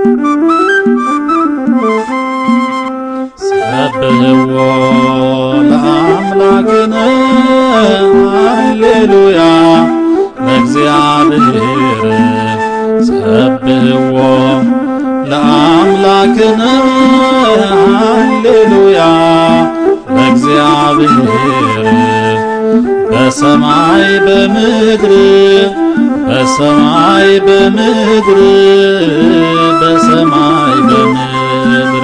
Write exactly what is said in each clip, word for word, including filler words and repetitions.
ሰብሕዎ ለአምላክነ ሃሌሉያ ለእግዚአብሔር ሰብሕዎ ለአምላክነ ሃሌሉያ ለእግዚአብሔር በሰማይ በምድር በሰማይ በምድር በሰማይ በምድር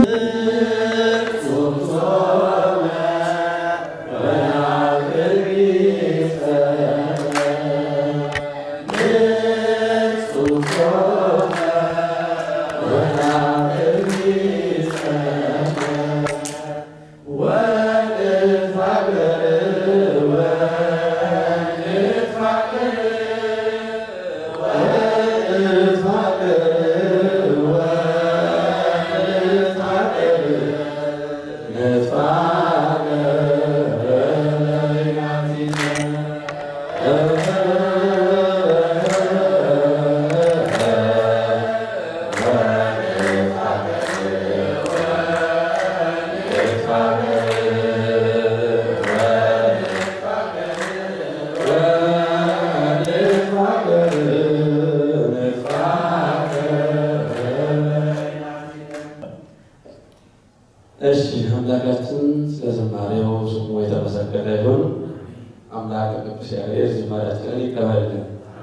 እሺ አምላካችን ስለዝማሬው ስሙ የተመሰገነ ይሁን። አምላክ ቅዱስ ያሬድ ዝማሬያችንን ይቀበልልን።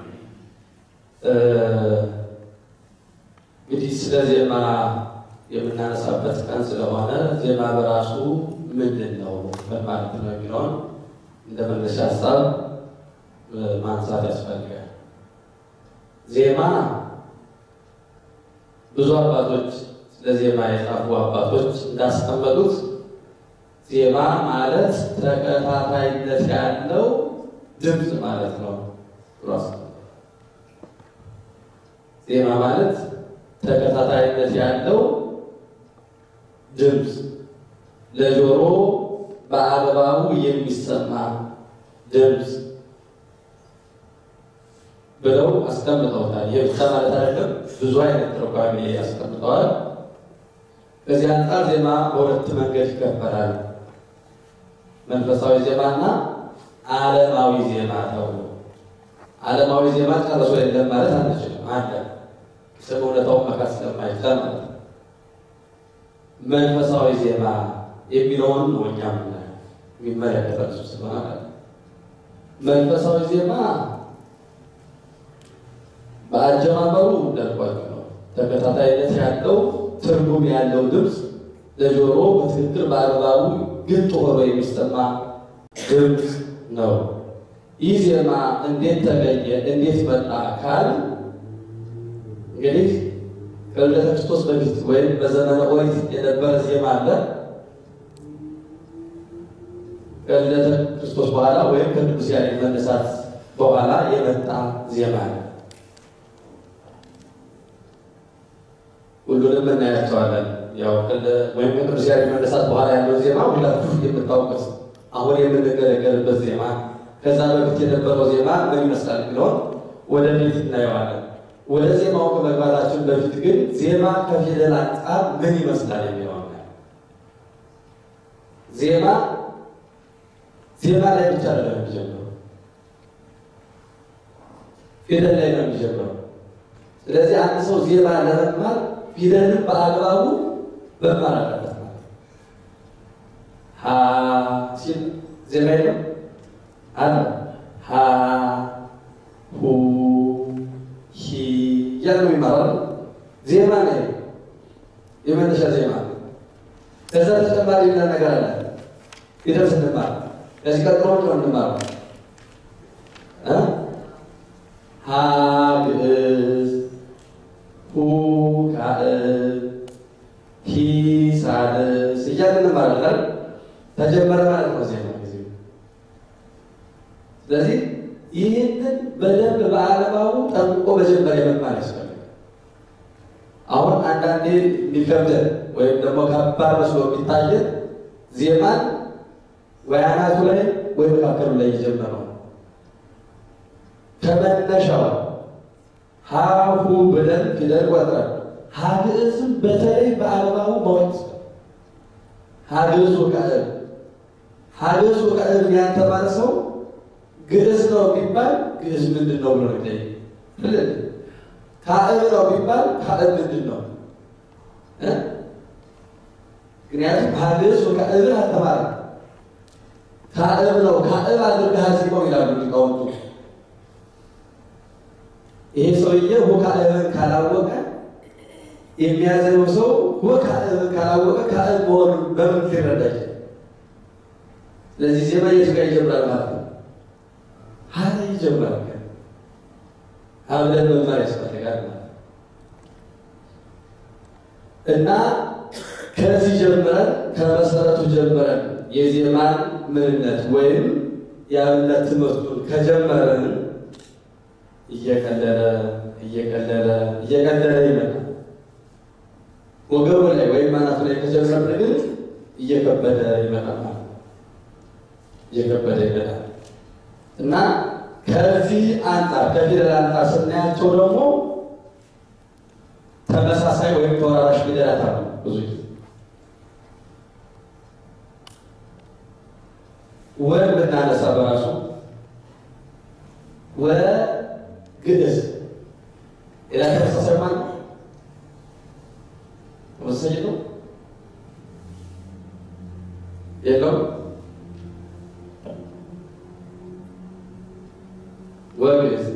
እንግዲህ ስለ ዜማ የምናነሳበት ቀን ስለሆነ ዜማ በራሱ ምንድን ነው ማለት ነው የሚለውን እንደ መነሻ ሀሳብ ማንሳት ያስፈልጋል። ዜማ ብዙ አባቶች ለዜማ የጻፉ አባቶች እንዳስቀመጡት ዜማ ማለት ተከታታይነት ያለው ድምጽ ማለት ነው። ራስ ዜማ ማለት ተከታታይነት ያለው ድምጽ ለጆሮ በአግባቡ የሚሰማ ድምጽ ብለው አስቀምጠውታል። ይህ ብቻ ማለት አይደለም፣ ብዙ አይነት ትርጓሜ ያስቀምጠዋል። በዚህ አንጻር ዜማ በሁለት መንገድ ይከፈላል። መንፈሳዊ ዜማና ዓለማዊ ዜማ ተብሎ። ዓለማዊ ዜማ ጨርሶ የለም ማለት አንችልም። አለ ስለ እውነታው መካት ስለማይቻል ማለት ነው። መንፈሳዊ ዜማ የሚለውን ነው እኛ የሚመለከተው እሱ ስለሆነ መንፈሳዊ ዜማ በአጀማመሩ እንዳልኳችሁ ነው። ተከታታይነት ያለው ትርጉም ያለው ድምጽ ለጆሮ በትክክል በአግባቡ ግልጥ ሆኖ የሚሰማ ድምጽ ነው። ይህ ዜማ እንዴት ተገኘ እንዴት መጣ ካል እንግዲህ ከልደተ ክርስቶስ በፊት ወይም በዘመነ ኦሪት የነበረ ዜማ አለ። ከልደተ ክርስቶስ በኋላ ወይም ከቅዱስ ያሬድ መነሳት በኋላ የመጣ ዜማ ነው። ሁሉንም እናያቸዋለን። ያው ወይም ከቅዱስ ያሬድ መነሳት በኋላ ያለው ዜማ ሁላችሁም የምታውቁት አሁን የምንገለገልበት ዜማ፣ ከዛ በፊት የነበረው ዜማ ምን ይመስላል የሚለውን ወደፊት እናየዋለን። ወደ ዜማው ከመግባታችን በፊት ግን ዜማ ከፊደል አንጻር ምን ይመስላል የሚለውን ዜማ ዜማ ላይ ብቻ ነው የሚጀምረው፣ ፊደል ላይ ነው የሚጀምረው። ስለዚህ አንድ ሰው ዜማ ለመማር ፊደልን በአግባቡ መማር አለበት። ሀ ሲል ዜማ የለም አለ ሀ ሁ ሂ ያለው ይማራል። ዜማ ነው የመነሻ ዜማ። ከዛ ተጨማሪ ሌላ ነገር አለ። ፊደል ስንማር ከዚህ ቀጥሎ ነው እንማራለን እ ሀ ግዕዝ ሁ ካዕብ ሂ ሳልስ እያልን እንማራለን። ተጀመረ ማለት ነው ዜማ ጊዜ። ስለዚህ ይህንን በደንብ በአግባቡ ጠብቆ መጀመሪያ መማር ያስፈልጋል። አሁን አንዳንዴ የሚከብደን ወይም ደግሞ ከባድ መስሎ የሚታየን ዜማን ወይ አናቱ ላይ ወይ መካከሉ ላይ የጀመረው ከመነሻው ሀሁ ብለን ፊደል ቆጥረን ሀግዕዝም በተለይ በአርባው ማወቅ ሀግዕዝ ወካዕብ ሀግዕዝ ወካዕብ ያልተማረ ሰው ግዕዝ ነው ቢባል ግዕዝ ምንድን ነው ብሎ ይጠይቅ ብለን ካዕብ ነው ቢባል ካዕብ ምንድን ነው እ ምክንያቱም ሀግዕዝ ወካዕብ አልተማረ ካዕብ ነው ካዕብ አድርገህ አዝቀው ይላሉ ሊቃውንቱ። ይሄ ሰውዬ ወካዕብን ካላወቀ የሚያዘው ሰው ወካዕብን ካላወቀ ካዕብ መሆኑን በምን ይረዳል? ለዚህ ዜማ የቱ ጋር ይጀምራል ማለት ነው? ሀ ይጀምራል። አብረን መማር ያስፈልጋል ማለት እና ከዚህ ጀምረን ከመሰረቱ ጀምረን የዜማን ምንነት ወይም የአብነት ትምህርቱን ከጀመረን እየቀለለ እየቀለለ እየቀለለ ይመጣል። ወገቡ ላይ ወይም ማናቱ ላይ ከጀመርን ግን እየከበደ ይመጣል ማለት ነው። እየከበደ ይመጣል እና ከዚህ አንጻር ከፊደል አንጻር ስናያቸው ደግሞ ተመሳሳይ ወይም ተወራራሽ ፊደላት አሉ። ብዙ ጊዜ ወን ብናነሳ በራሱ ወ ግዕዝ ሌላ ተመሳሳይ ማለት ነው። ተመሳሳይ ነው የለውም። ወግዕዝ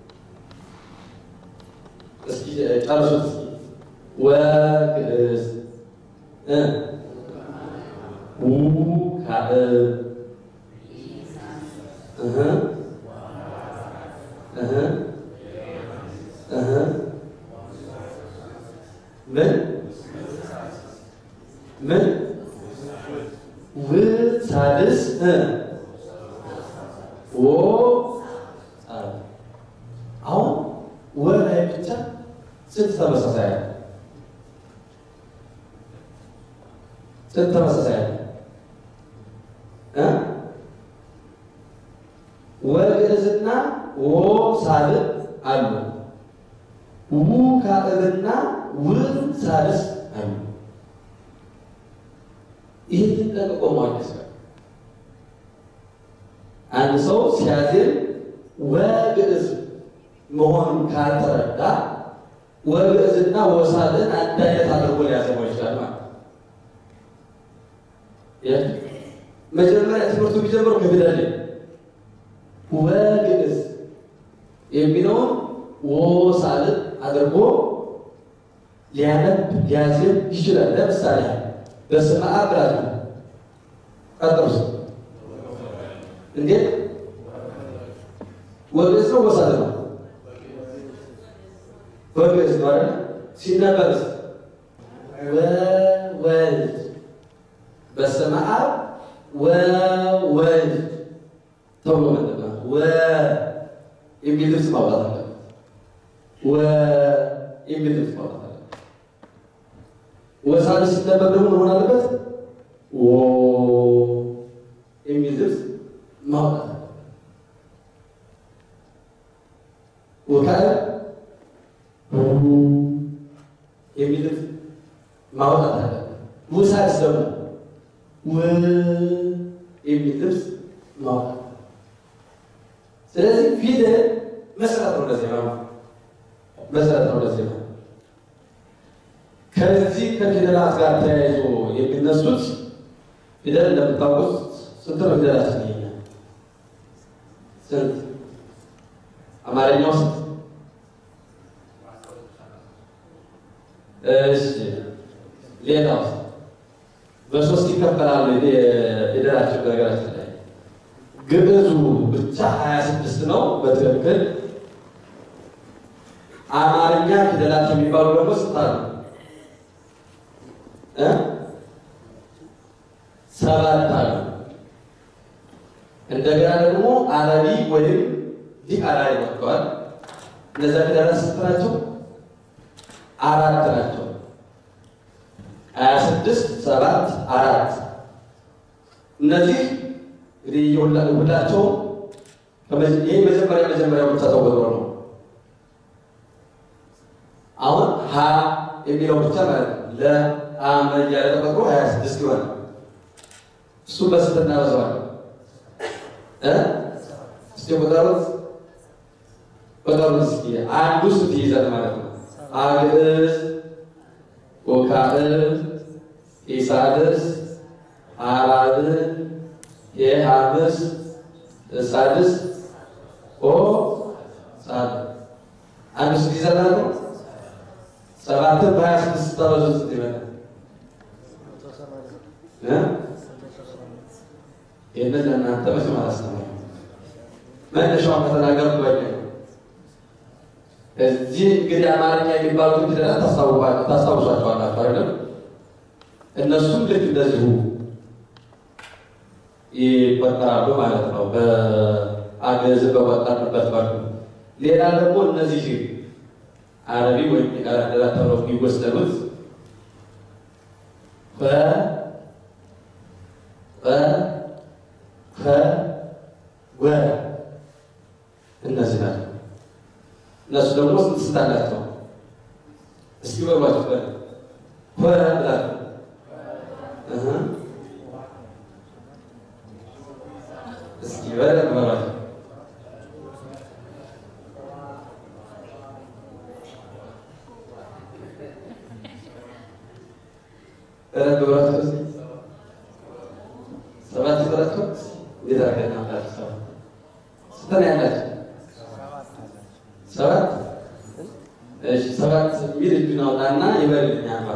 እስኪ ጨርሱት እስኪ ወግዕዝ እ ውካዕብ እህ እህ እህ ምን ምን ውሳልስ እ ወ አሁን ወላይ ብቻ ስንት ተመሳሳይ አለ? ስንት ተመሳሳይ አለ? እ ወግዕዝና ወሳልስ አሉ። ውካዕብና ውሳልስ አሉ። ይህንን ጠንቅቆ ማወቅ ያስፈልጋል። አንድ ሰው ሲያዜም ወግዕዝ መሆኑን ካልተረዳ ወግዕዝና ወሳልን አንድ አይነት አድርጎ ሊያዜመው ይችላል ማለት ነው። መጀመሪያ ትምህርቱ ቢጀምረው ከፊደል ወግዕዝ የሚለውን ወሳልን አድርጎ ሊያነብ ሊያዜም ይችላል። ለምሳሌ በስመ አብ ብላችሁ ቀጥሩስ እንዴት ወግዕዝ ነው ወሳል ነው? ወግዕዝ ነው አይደል? ሲነበብስ ወወልድ በስመ አብ ወወልድ ተብሎ መነበብ ወ የሚል ድምፅ ማውጣት አለበት። ወ የሚል ድምፅ ማውጣት አለበት። ወሳል ሲነበብ ደግሞ መሆን አለበት ወ የሚል ድምፅ ማውጣት አለበት። ወካዕብ የሚል ድምፅ ማውጣት አለበት። ውሳልስ ደግሞ ወ የሚል ድምፅ ማውጣት። ስለዚህ ፊደል መሰረት ነው ለዜማ መሰረት ነው ለዜማ። ከዚህ ከፊደላት ጋር ተያይዞ የሚነሱት ፊደል እንደምታውቁት ስንት ነው? ፊደላት ነው ስንት? አማርኛው ስንት? እሺ ሌላው በሶስት ይከፈላሉ ፊደላቸው። በነገራችን ላይ ግዕዙ ብቻ ሀያ ስድስት ነው በትክክል። አማርኛ ፊደላት የሚባሉ ደግሞ ስንት አሉ? እ ሰባት አሉ። እንደገና ደግሞ አረቢ ወይም ዲቃላ ይወጣዋል። እነዚያ ፊደላት ስንት ናቸው? አራት ናቸው። ሀያ ስድስት ሰባት አራት። እነዚህ እንግዲህ ሁላቸው ይህ መጀመሪያ መጀመሪያው ብቻ ተወጥሮ ነው። አሁን ሀ የሚለው ብቻ ማለት ነው። ለአመ እያለ ተቆጥሮ ሀያ ስድስት ይሆናል። እሱ በስንት እናበዛዋለን? እ እስቲ ቁጠሩት ቁጠሩት እስኪ አንዱ ስንት ይይዛል ማለት ነው? አግዕዝ ወካዕብ ኢሳድስ አራብዕ የሐምስ ሳድስ ኦ ሳድ አንዱ ስንት ይይዛል ማለት ነው? ሰባትን በሀያ ስድስት ታበዙ ስንት ይመጣል? እ ይህንን ለእናንተ መቼም አላስተምርም። መነሻውን ከተናገሩ በቂ ነው። እዚህ እንግዲህ አማርኛ የሚባሉትን ፊደላት ታስታውሷቸዋላችሁ አይደለም? እነሱም ልክ እንደዚሁ ይቆጠራሉ ማለት ነው። በአገዝ በቆጠርንበት መልኩ ሌላ ደግሞ እነዚህ አረቢ ወይም የቃላደራ ተብለው የሚወሰዱት በ በ ከ ወ እነዚህ ናቸው። እነሱ ደግሞ ስንት ስንት አላቸው? እስኪ በሏቸው በ ወ ብላችሁ እህ እስኪ በደንብ በሏቸው። በደንብ በሏቸው እስኪ ሰባት ይበላቸው። እንዴት አድርገን እናምጣቸው? ሰባት ስንት ነው ያላቸው? ሰባት እሺ፣ ሰባት የሚል እጁን አውጣና ይበልልኝ አባ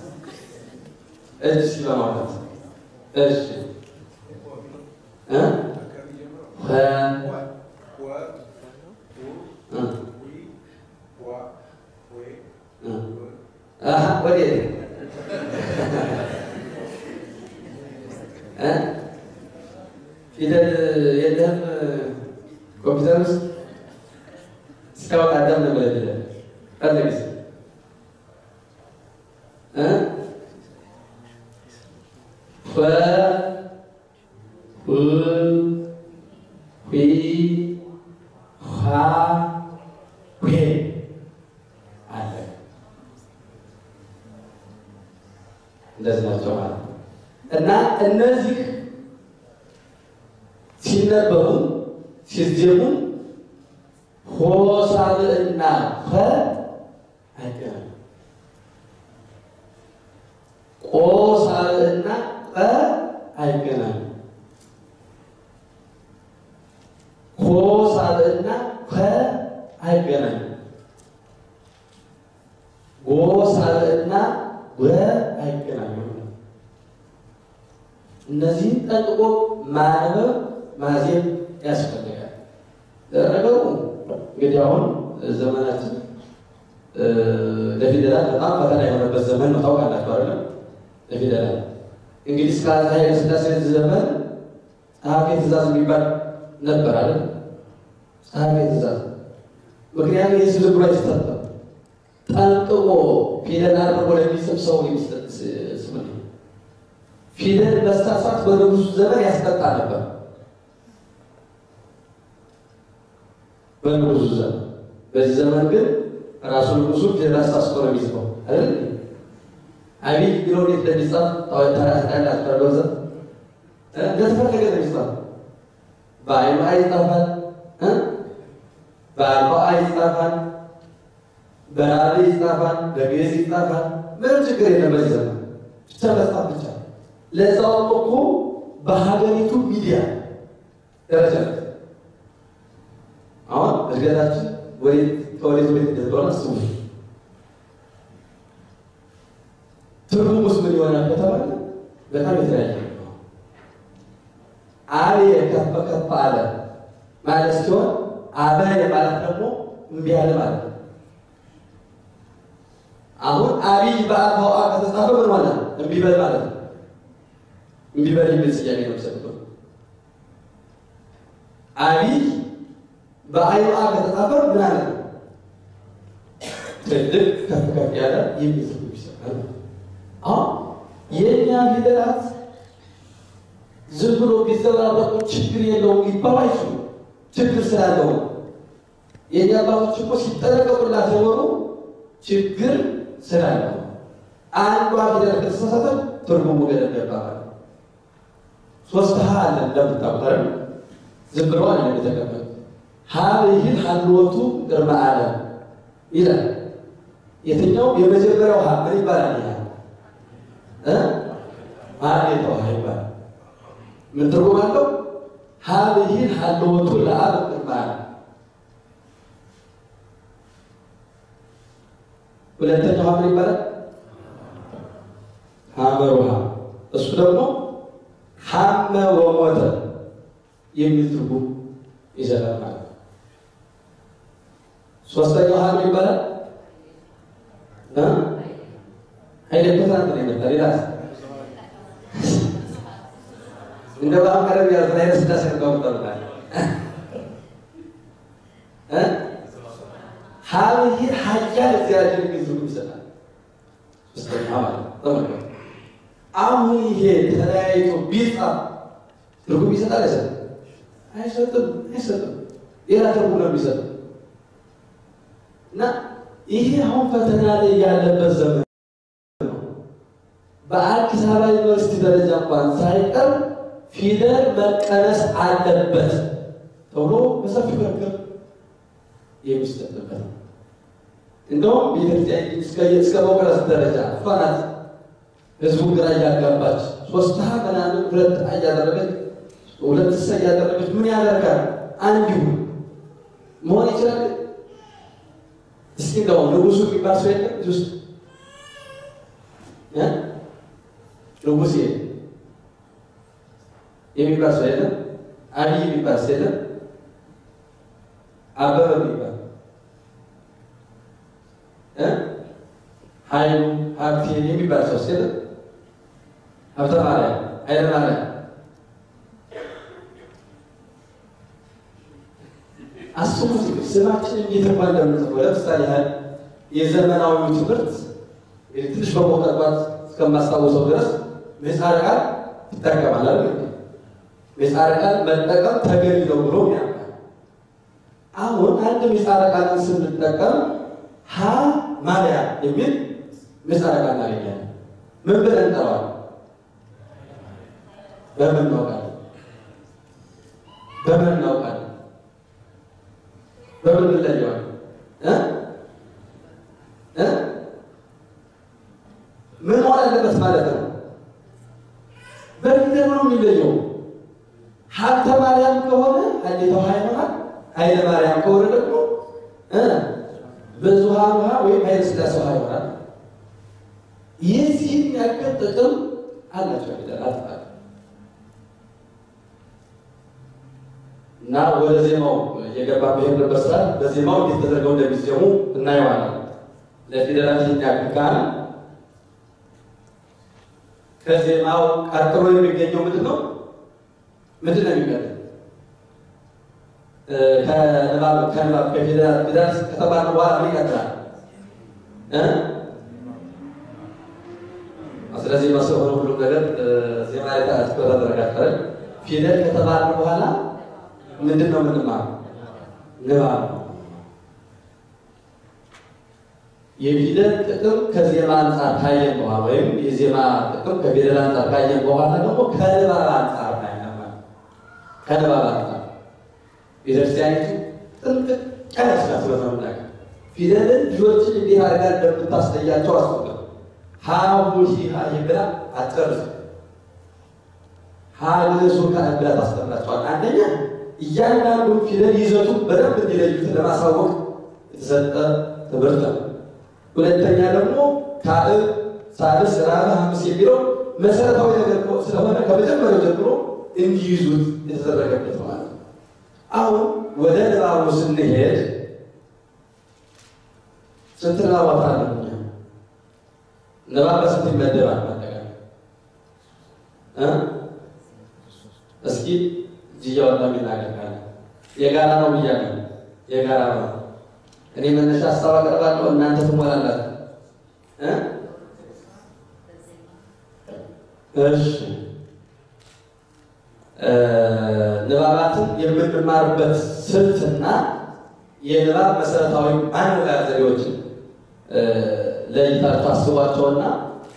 እጅ ሲበማለት እሺ እ ኸ አሃ ወዴት እ ፊደል የለህም ኮምፒውተር ውስጥ እስካሁን አዳም ነው ብለህ ፈለግስ እ ፈ ሁ ሂ ሃ ሄ አለ። እንደዚህ ናቸው ማለት ነው። እና እነዚህ ሲነበቡ ሲዜሙ ሆሳዕና ፈ አይገናኙም። ቆሳዕና ጠ አይገናኙም። ሆሳዕና ፈ አይገናኙም። ጎሳዕና ወ አይገናኙም። እነዚህን ጠንቅቆ ማንበብ ማዜም ያስፈልጋል። ለነገሩ እንግዲህ አሁን ዘመናችን ለፊደላት በጣም ፈተና የሆነበት ዘመን ነው። ታውቃላችሁ አይደለም? ለፊደላት እንግዲህ እስከ አፄ ኃይለ ሥላሴ ዘመን ጸሐፌ ትእዛዝ የሚባል ነበር አይደል? ጸሐፌ ትእዛዝ። ምክንያቱም ይህ ዝም ብሎ አይሰጥም። ጠንቅቆ ፊደል አድርጎ ለሚጽፍ ሰው የሚሰጥ ስም ነው። ፊደል መሳሳት በንጉሱ ዘመን ያስቀጣ ነበር። በንጉሱ ዘመን በዚህ ዘመን ግን ራሱ ንጉሱ ፊደል አሳስቶ ነው የሚጽፈው አይደል? አብይ ብሎ እንዴት እንደሚጻፍ ታውቃላችሁ አይደል? እንደተፈለገ ነው የሚጻፈው። በአይኑ አይ ይጻፋል እ በአልባ አይ ይጻፋል፣ በራሪ ይጻፋል፣ በግዕዝ ይጻፋል። ምንም ችግር የለም በዚህ ዘመን ብቻ መጻፍ ብቻ። ለዛውም እኮ በሀገሪቱ ሚዲያ ደረጃ አሁን እድገታችን ወዴት ከወዴት ወዴት እንደሆነ አስቡ። ትርጉሙስ ምን ይሆናል ከተባለ በጣም የተለያየ ነው። አብየ ከፍ ከፍ አለ ማለት ሲሆን አበየ ማለት ደግሞ እምቢ አለ ማለት ነው። አሁን አብይ በአፋው አ ከተጻፈ ምን ማለት ነው? እምቢ በል ማለት ነው። እምቢ በል የሚል ስያሜ ነው የሚሰጠው። አብይ በአዩ አ ከተጻፈ ምን አለ? ትልቅ ከፍ ከፍ ያለ የሚል ትርጉም ይሰጣል። አሁን የኛ ፊደላት ዝም ብሎ ቢዘባረቁ ችግር የለውም ይባል አይችሉም። ችግር ስላለው የኛ አባቶች እኮ ሲጠነቀቁላት የኖሩ ችግር ስላለው አንዷ ፊደል ከተሳሳተ ትርጉሙ ገደል ገባ ማለት ነው። ሶስት ሀ አለ እንደምታውቁት አይደል? ዝም ብሎ አይደለም የተቀመጠው። ሀ ይህን ሀልወቱ ቅድመ ዓለም ይላል። የትኛው የመጀመሪያው ሀ ምን ይባላል? ይሄ እ ማለትው ሀ ይባላል። ምን ትርጉም አለው? ሀ ይህን ሀልወቱ ለአብ ቅድመ ዓለም። ሁለተኛው ሀ ምን ይባላል? ሀመሩሃ። እሱ ደግሞ ሐመ ወሞተ የሚል ትርጉም ይዘላል ማለት ነው። ሶስተኛው ሀ ምን ይባላል? እ አይደለም አንተ ነው የመጣ ሌላ እንደ ባም ከረብ ያለው ላይ ስታሰ ነው ተባለ እ ሀብይ ሀያል እግዚአብሔር ግዙ ይሰጣል። ሶስተኛው ማለት ነው። አሁን ይሄ ተለያይቶ ቢጻፍ ትርጉም ይሰጣል አይሰጥም? አይሰጥም አይሰጥም። ሌላ ትርጉም ነው የሚሰጠው። እና ይሄ አሁን ፈተና ላይ ያለበት ዘመን ነው። በአዲስ አበባ ዩኒቨርሲቲ ደረጃ እንኳን ሳይቀር ፊደል መቀነስ አለበት ተብሎ በሰፊ ክርክር የሚሰጥበት ነው። እንደውም ቤተክርስቲያን እስከ እስከ መውቀስ ደረጃ ፋናት ህዝቡ ግራ እያጋባች ሶስት ሀ ምናምን ሁለት ሀ እያደረገች ሁለት ሰ እያደረገች ምን ያደርጋል? አንዲሁ መሆን ይችላል። እስኪ እንደው ንጉሱ የሚባል ሰው የለም እዚህ ውስጥ እ ንጉሴ የሚባል ሰው የለም። አብይ የሚባል ሰው የለም። አበበ የሚባል እ ኃይሉ ሀብቴ የሚባል ሰው የለም። ሀብተ ማርያም ኃይለ ማርያም አስቡት። ስማችን እየተባለ ነው። ለምሳሌ ያህል የዘመናዊው ትምህርት ትንሽ በሞቀቋት እስከማስታወሰው ድረስ ምህጻረ ቃል ይጠቀማል አይደል? ምህጻረ ቃል መጠቀም ተገቢ ነው ብሎ ያምናል። አሁን አንድ ምህጻረ ቃልን ስንጠቀም ሀ ማርያም የሚል ምህጻረ ቃል እናገኛለን። ምን ብለን እንጠራዋለን? በምን እናውቃለን? በምን እናውቃለን? በምን እንለየዋለን? እ እ ምን መሆን አለበት ማለት ነው? በፊደል ነው የሚለየው። ሀብተ ማርያም ከሆነ ሀሌታው ሀ ይሆናል። ኃይለ ማርያም ከሆነ ደግሞ እ ብዙኃን ውሃ ወይም ኃይለ ሥላሴ ውሃ ይሆናል። የዚህን ያክል ጥቅም አላቸው ፊደላት። እና ወደ ዜማው እየገባ በሄድንበት ሰዓት በዜማው እንዴት ተደርገው እንደሚዜሙ እናየዋለን። ለፊደላት ይናገራል። ከዜማው ቀጥሎ የሚገኘው ምንድን ነው? ምንድን ነው የሚገኘው? ከንባብ ከንባብ ከፊደላት ፊደላት ከተባለ በኋላ ምን ይቀጥላል? እ ስለዚህ መስሎህ ሁሉ ነገር ዜማ ላይ ተደረጋግጠን ፊደል ከተባለ በኋላ ምንድን ነው የምንማረው? ንባብ። የፊደል ጥቅም ከዜማ አንጻር ካየን በኋላ ወይም የዜማ ጥቅም ከፊደል አንጻር ካየን በኋላ ደግሞ ከንባብ አንጻር ካየን ማለት ከንባብ አንጻር ቤተክርስቲያኒቱ ጥንቅቅ ያለች ናት። ስለተመናቀ ፊደልን ልጆችን እንዴት አድርጋ እንደምታስለያቸው አስበው። ሀሁ ሂሃ ይብላ አትጨርስ ሀልሱ ከአንዳ ታስተምራቸዋል። አንደኛ እያንዳንዱ ፊደል ይዘቱ በደንብ እንዲለዩት ለማሳወቅ የተሰጠ ትምህርት ነው። ሁለተኛ ደግሞ ካዕብ፣ ሳልስ፣ ራብዕ፣ ሐምስ የሚለው መሰረታዊ ነገር ስለሆነ ከመጀመሪያው ጀምሮ እንዲይዙት የተደረገበት ማለት ነው። አሁን ወደ ንባቡ ስንሄድ ስንት ንባባት አለ? ንባብ በስንት ይመደባል? ማጠቃለያ እ እስኪ ጂያው እንደሚናገር ካለ የጋራ ነው ብያለሁ። የጋራ ነው። እኔ መነሻ ሀሳብ አቀርባለሁ፣ እናንተ ትሞላላችሁ እ እሺ ንባባትን የምንማርበት ስልትና የንባብ መሰረታዊ ማንበቢያ ዘዴዎችን ለይታችሁ አስቧቸውና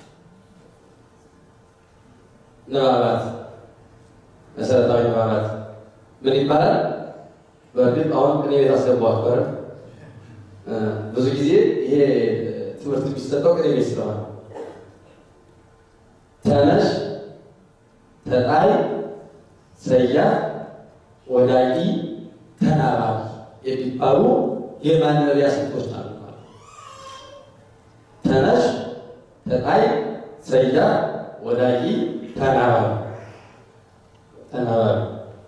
ንባባት መሰረታዊ ንባባት ምን ይባላል? በእርግጥ አሁን ቅኔ ቤት አስገባኋት። ብዙ ጊዜ ይሄ ትምህርት የሚሰጠው ቅኔ ቤት ስለሆነ ተነሽ፣ ተጣይ፣ ሰያፍ፣ ወዳቂ፣ ተናባቢ የሚባሉ የማንበቢያ ስልቶች አሉ። ተነሽ፣ ተጣይ፣ ሰያፍ፣ ወዳቂ፣ ተናባቢ ተናባቢ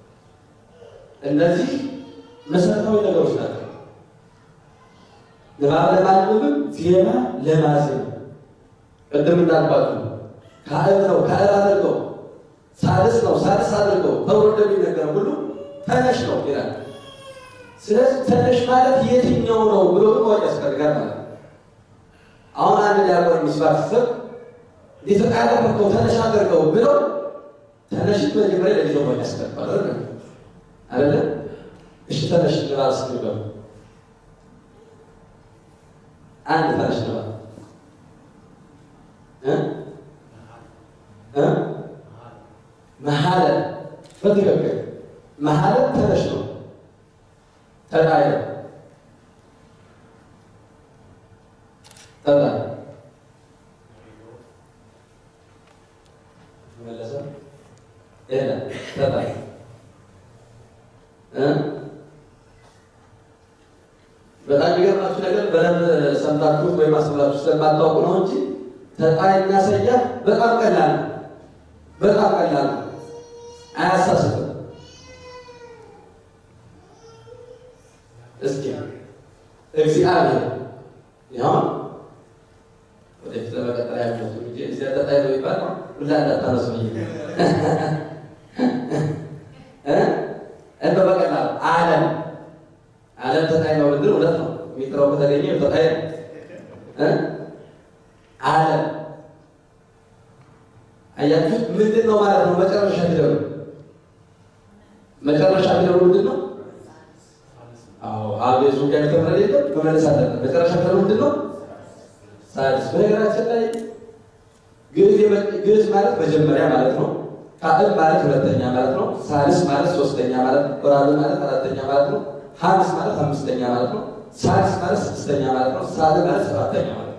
እነዚህ መሰረታዊ ነገሮች ናቸው። ንባብ ለማንበብም ዜማ ለማዜም ቅድም እንዳልኳችሁ ካዕብ ነው ካዕብ አድርገው ሳልስ ነው ሳልስ አድርገው ተብሎ እንደሚነገር ሁሉ ተነሽ ነው ይላል። ስለዚህ ተነሽ ማለት የትኛው ነው ብሎ ማወቅ ያስፈልጋል ማለት ነው። አሁን አንድ ዲያቆን ምስባክ ሲሰጥ ሊተቃረበው ተነሽ አድርገው ብለው ተነሽ መጀመሪያ ለይተው ማወቅ ያስፈልጋል አይደለ? እሺ ተነሽ ንባብ ስንገባ አንድ ተነሽ ንባብ እ እ መሐለ በትክክል መሐለ ተነሽ ነው። ተጣይ ተጣይ መለሰ ኤላ ተጣይ እ በጣም የሚገርማችሁ ነገር በደንብ ሰምታችሁት ወይም አስተውላችሁ ስለማታውቁ ነው እንጂ ተጣይና ሰያፍ በጣም ቀላል ነው። በጣም ቀላል ነው። አያሳስትም። እስኪ እግዚአብሔር ያው ወደፊት ለመቀጠል ያለው እንጂ እዚያ ተጣይ ነው ይባል ሁላ እንዳታነሱ እ እንደ በቀላል ዓለም ዓለም ተጣይ ነው ብንል እውነት ነው። የሚጥረው ከተገኘ ተጣይ ነው እ ዓለም አያችሁት ምንድን ነው ማለት ነው? መጨረሻ ፊደሉ መጨረሻ ፊደሉ ምንድን ነው? አዎ አቤቱ ጋር ተመረደ የለም መመለስ አለበት። መጨረሻ ፊደሉ ምንድን ነው? ሳልስ። በነገራችን ላይ ግዕዝ ግዕዝ ማለት መጀመሪያ ማለት ነው። ካዕብ ማለት ሁለተኛ ማለት ነው። ሳልስ ማለት ሶስተኛ ማለት ነው። ወራብ ማለት አራተኛ ማለት ነው። ሐምስ ማለት አምስተኛ ማለት ነው። ሳልስ ማለት ስድስተኛ ማለት ነው። ሳል ማለት ሰባተኛ ማለት ነው።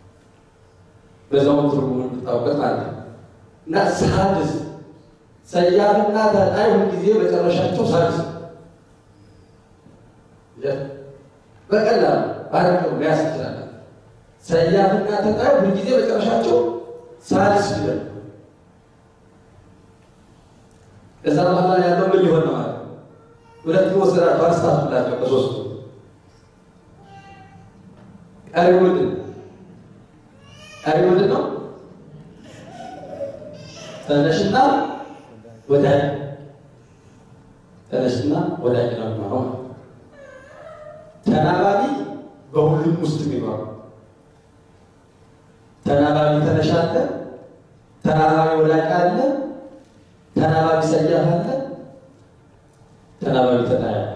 በዛው ትርጉሙን እንድታውቁት ማለት ነው። እና ሳድስ ሰያፍና ተጣይ ሁልጊዜ መጨረሻቸው ሳድስ በቀላሉ ባረከው ሊያስ ይችላል። ሰያፍና ተጣይ ሁልጊዜ መጨረሻቸው ሳድስ ይላል። እዛ በኋላ ያለው ምን ሊሆን ነው ማለት ሁለት ወሰዳቸው አስታፍላቸው በሶስቱ ቀሪው ምንድን ቀሪው ምንድን ነው? ተነሽና ወዳቂ ተነሽና ወዳቂ ነው ማለት ነው። ተናባቢ በሁሉም ውስጥ የሚባሉ ተናባቢ ተነሽ አለ፣ ተናባቢ ወዳቂ አለ፣ ተናባቢ ሰያፍ አለ፣ ተናባቢ ተጣይ አለ።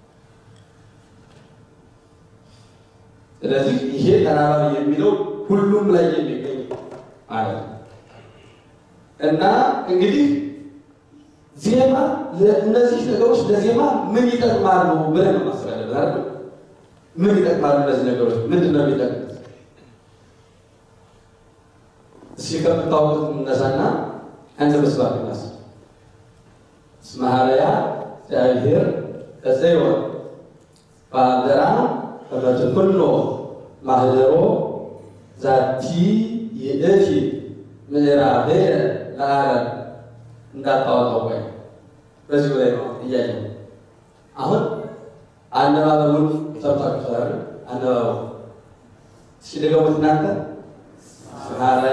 ስለዚህ ይሄ ተናባቢ የሚለው ሁሉም ላይ የሚገኝ ማለት ነው። እና እንግዲህ ዜማ ለእነዚህ ነገሮች ለዜማ ምን ይጠቅማሉ ብለን ነው ማሰብ ያለብን አይደል? ምን ይጠቅማሉ እነዚህ ነገሮች ምንድን ነው የሚጠቅሙት? እስኪ ከምታውቁት እነሳና አንድ ምስባክ እናስ እስመ ኀበያ እግዚአብሔር ተጽዮን በአደራ በመትኩኖ ማህደሮ ዛቲ ይእቲ ምዕራፍ ለዓለም እንዳታወጣው ወይ በዚህ ላይ ነው ጥያቄ። አሁን አነባበሩን ሰምታችኋል። አነባበሩ እስኪ ደግሞት እናንተ ሐዋርያ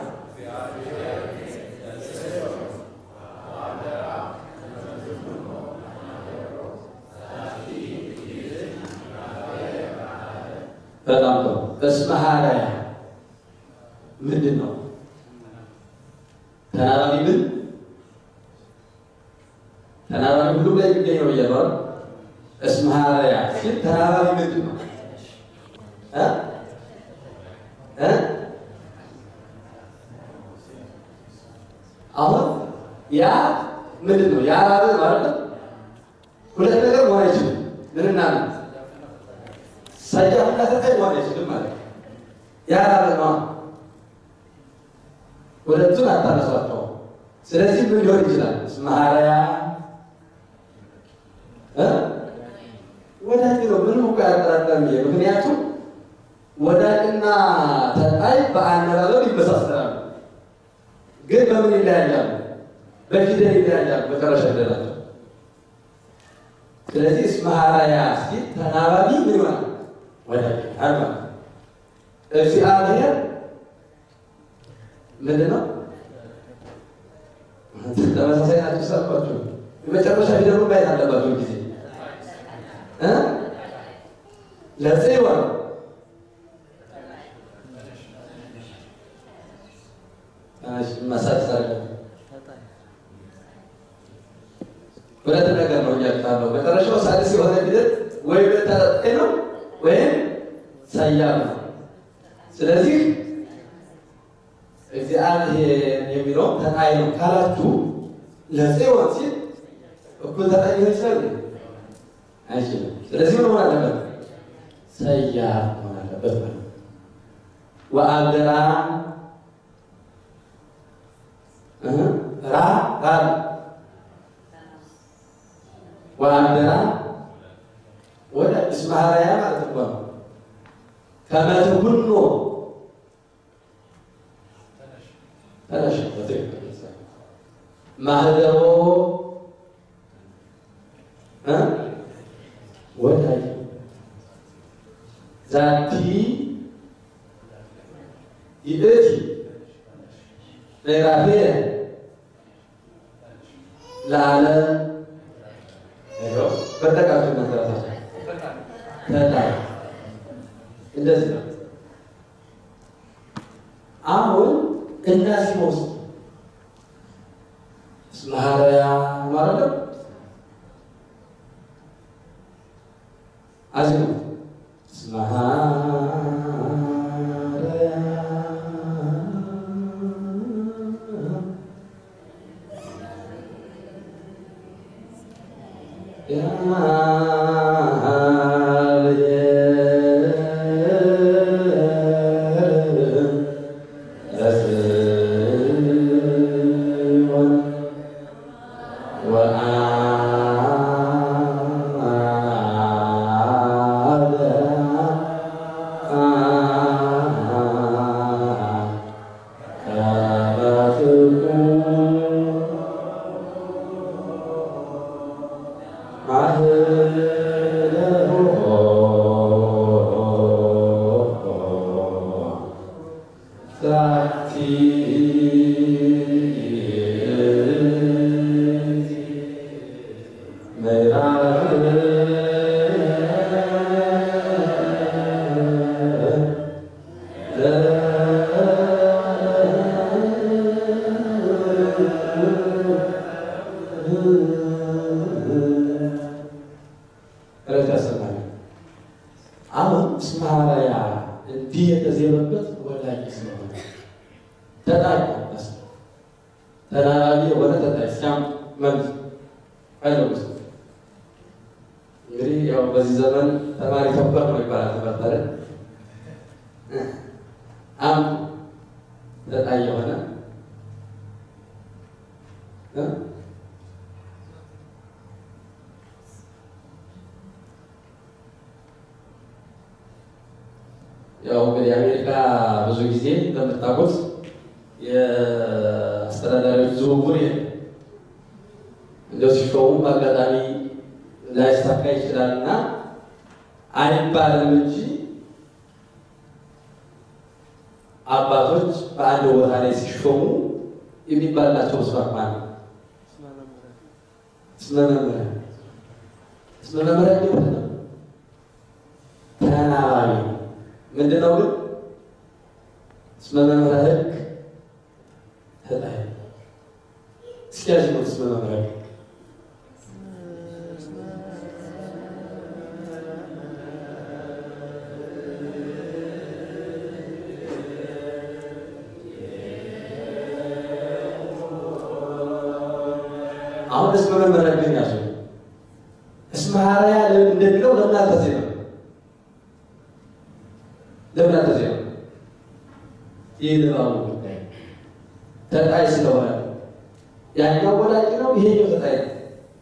በጣም ጥሩ። እስመ ሐዋርያ ምንድን ነው? ተናባቢ ምን ተናባቢ ሁሉም ላይ የሚገኝ ነው ብያለሁ። እስመ ሐዋርያ ሲል ተናባቢ ምንድን ነው? እ እ አሁን ያ ምንድን ነው? ያራበ ማለት ሁለት ነገር መሆን አይችልም። ምንና ነው? ሰያፍና ተጣይ መሆን አይችልም ማለት ያራበ ነው። ሁለቱን አታነሷቸው። ስለዚህ ምን ሊሆን ይችላል? እስመ ሐረያ እ ወዳጅ ነው። ምንም እኮ ያጠራጠም። ምክንያቱም ወዳጅና ተጣይ በአነባበብ ይመሳሰላሉ፣ ግን በምን ይለያያሉ? በፊደል ይለያያሉ። መጨረሻ ይደላቸው። ስለዚህ እስመ ሐረያ ሲል ተናባቢ ምን ይሆናል? ወዳጅ አልማ እግዚአብሔር ምንድን ነው? ተመሳሳይ ናቸው። ሰባቸው የመጨረሻ ፊደሉ ማየት አለባቸው ጊዜ እ ለጽዮን እሺ ማሳሰር ሁለት ነገር ነው ያጣለው። መጨረሻው ሳድስ የሆነ ፊደል ወይ በተረጠ ነው ወይም ሰያፍ ነው። ስለዚህ እግዚአብሔር የሚለው ተጣይ ነው ካላችሁ ለጽዮን ሲል እኩል ተጣይ ይችላል አይችልም። ስለዚህ ምን ማለት ነው? ሰያፍ ማለት ነው። ወአብደራ እህ ራ ራ ወአብደራ ወደ እስመ ሐረያ ማለት ነው። ከመትኩኖ ተነሽ በትክክል ማህደሮ እ ወዳጅ ዛቲ ይእቲ ምዕራፌ ለዓለም በጠቃችሁ መሰረታቸው ተጣይ እንደዚህ ነው። አሁን እነዚህ ውስጥ እስመ ሐረያ ማለት ነው። አዝሙ እስመ ሐረያ ያው እንግዲህ አሜሪካ ብዙ ጊዜ እንደምታውቁት የአስተዳዳሪዎች ዝውውር እንደው ሲሾሙ በአጋጣሚ ላይሳካ ይችላልና አይባልም እንጂ አባቶች በአንድ ቦታ ላይ ሲሾሙ የሚባላቸው ስራ ማለት ነው። ስመመምራ ስመመምራ ነው ተናባቢ ምንድነው ግን ስመመምራ ህግ ተጣይ ሲያዝ ነው ስመመምራ አሁን እስመ መምህረ ግን ያሱ እስመ ሐረያ እንደሚለው ለምን አልተዜመም? ለምን አልተዜመም? ይህ ንባቡ ጉዳይ ተጣይ ስለሆነ ያኛው ወዳጅ ነው፣ ይሄኛው ተጣይ ነው።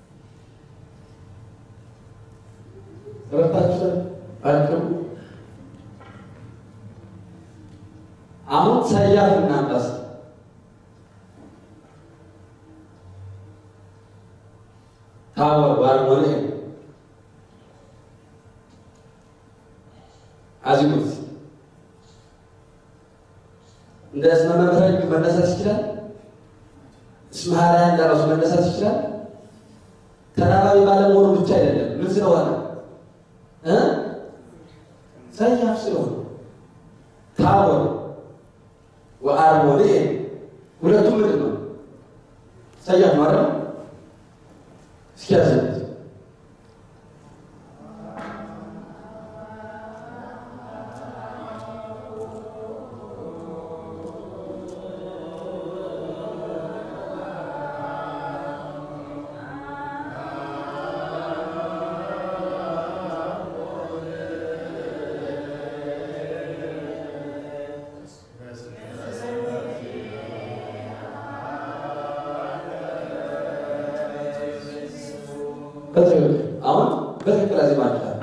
ረታችሁ አጥሩ አሁን ሰያፍ እናምጣስ ታወር ባልሆነ አዚሙት እንደ እስመ መምህረ መነሳት ይችላል። እስመ ሐረያ እንደራሱ መነሳት ይችላል። ተናባቢ ባለመሆኑ ብቻ አይደለም። ምን ስለሆነ እ ሰያፍ ስለሆነ ታወር ወአርሞኔ ሁለቱም ምንድን ነው? ሰያፍ ማለት ነው። እስኪ ያዘት አሁን በትክክል አዚ ማለት ነው።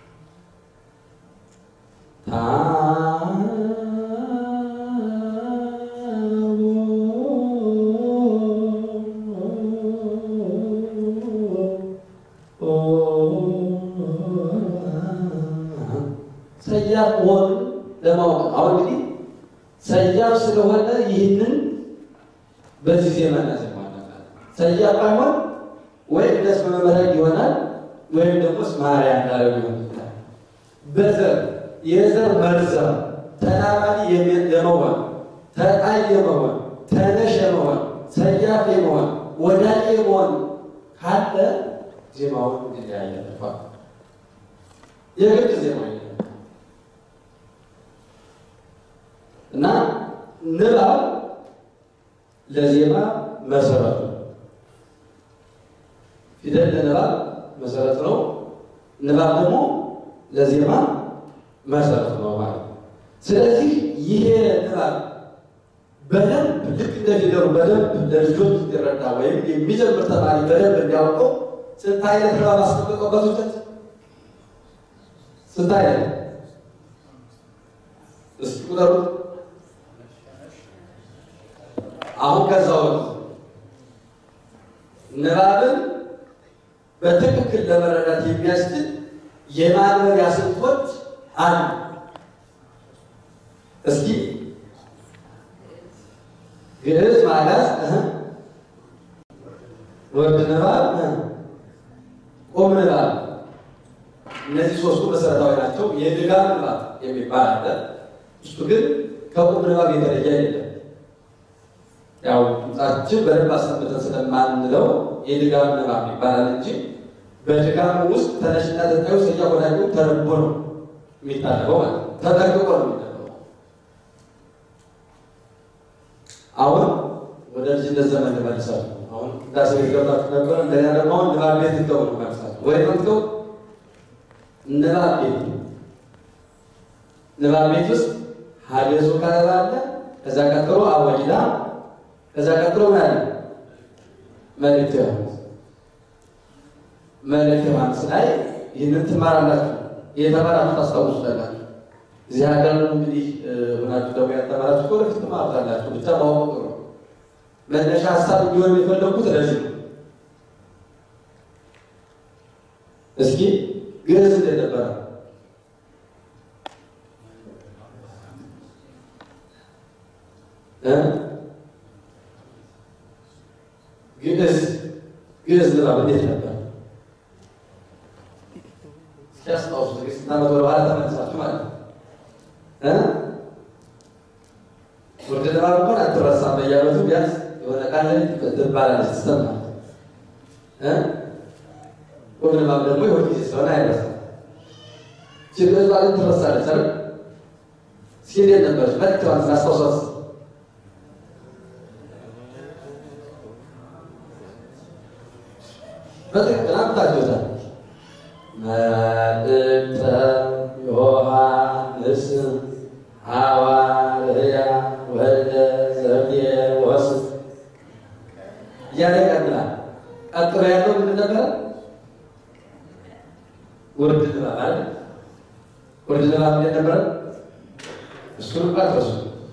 ሰያፍ መሆኑን ለማወቅ አሁን እንግዲህ ሰያፍ ስለሆነ ይህንን በዚህ ዜማ እናዘማለን። ሰያፍ ባይሆን ወይ እስመ መምህረ ይሆናል ወይም ደግሞ እስመ ሐረያ እንዳለው ይሆናል። በዘር የዘር መርዘም ተናባቢ የመሆን ተጣይ የመሆን ተነሽ የመሆን ሰያፍ የመሆን ወዳጅ የመሆን ካለ ዜማውን እንዲያያለፋ የግድ ዜማ እና ንባብ ለዜማ መሰረቱ ፊደል ለንባብ መሰረት ነው። ንባብ ደግሞ ለዜማ መሰረት ነው ማለት ነው። ስለዚህ ይሄ ንባብ በደንብ ልክ እንደ ፊደሉ በደንብ ለልጆች እንዲረዳ ወይም የሚጀምር ተማሪ በደንብ እንዲያውቀው ስንት አይነት ንባብ አስቀምጠውበት ውጤት ስንት አይነት እስኪ ቁጠሩት። አሁን ከዛው ንባብን በትክክል ለመረዳት የሚያስችል የማንበቢያ ስልቶች አሉ። እስኪ ግዕዝ ማለት እህ ወርድ ንባብ ቆም ንባብ እነዚህ ሶስቱ መሰረታዊ ናቸው። የድጋም ንባብ የሚባል አለ። እሱ ግን ከቆም ንባብ የተለየ አይደለም። ያው ጣችን በደንብ አስቀምጠን ስለማንለው የድጋም ንባብ ይባላል እንጂ በድጋም ውስጥ ተነሽና ተጣዩ ሰያፍ ወዳጁ ተረቦ ነው የሚታነበው ማለት ነው። ተጠቅቆ ነው የሚታነበው። አሁን ወደ ልጅነት ዘመን ተመልሳለሁ። አሁን ዳስ ገብታችሁ ነበር። እንደኛ ደግሞ አሁን ንባብ ቤት እንተው ነው ማለት ወይ ነው ንባብ ቤት ንባብ ቤት ውስጥ ሀዲሱ ካለ ከዛ ቀጥሎ አወጅዳ ከዛ ቀጥሎ ማለት መልእክት መልእክት ማለት ላይ ይህንን ትማራላችሁ። የተማራችሁ ታስታውሱታላችሁ። እዚህ ሀገር እንግዲህ ሆናችሁ ደግሞ ያተማራችሁ ወደፊት ትማሩታላችሁ። ብቻ ማወቅ ነው። መነሻ ሀሳብ እንዲሆን የፈለኩት ለዚህ ነው። እስኪ ግዕዝ እንዴት ነበረ? እ ግዕዝ ግዕዝ ንባብ እንዴት ነበር? ሲያስታውሱ ትግስት እናመት ወደ ኋላ ተመልሳችሁ ማለት ነው እ ወደ ንባብ እንኳን አትረሳም። በየዓመቱ ቢያንስ የሆነ ቃል ትባላለች ትሰማለች እ ወደ ንባብ ደግሞ የሆነ ጊዜ ስለሆነ አይረሳም። ግዕዝ ባልን ትረሳለች አይደል? እስኪ እንዴት ነበረች? መጥተዋል አስታውሷት። በትክክል አምታችሁታል። መልእክተ ዮሐንስ ሐዋርያ ወልደ ዘብዴዎስ እያለ ይቀጥላል። ቀጥሎ ያለው ምንድን ነበረ? ውርድ ንባብ አይደል? ውርድ ንባብ እንዴት ነበረ? እሱን እንኳን አትረሱ።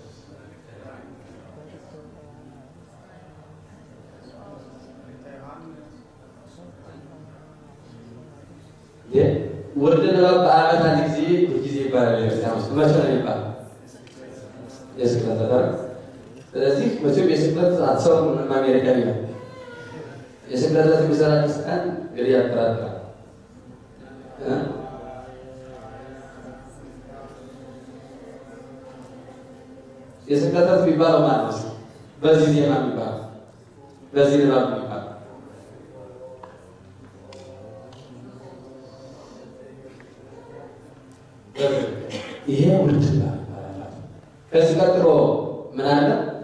ውርድ ንባብ በዓመት አንድ ጊዜ ሁልጊዜ ይባላል። ቤተክርስቲያን ውስጥ መቼ ነው የሚባለው? የስቅለት ዕለት። ስለዚህ መቼም የስቅለት አትሰሩም። አሜሪካ ቢሆን የስቅለት ዕለት የሚሰራ ክርስቲያን እንግዲህ ያጠራጥራል። የስቅለት ዕለት የሚባለው ማለት ነው በዚህ ዜማ የሚባለው በዚህ ንባብ የሚባለው ይሄ ውርድ ንባብ ይባላል። ከዚህ ቀጥሎ ምን አለ?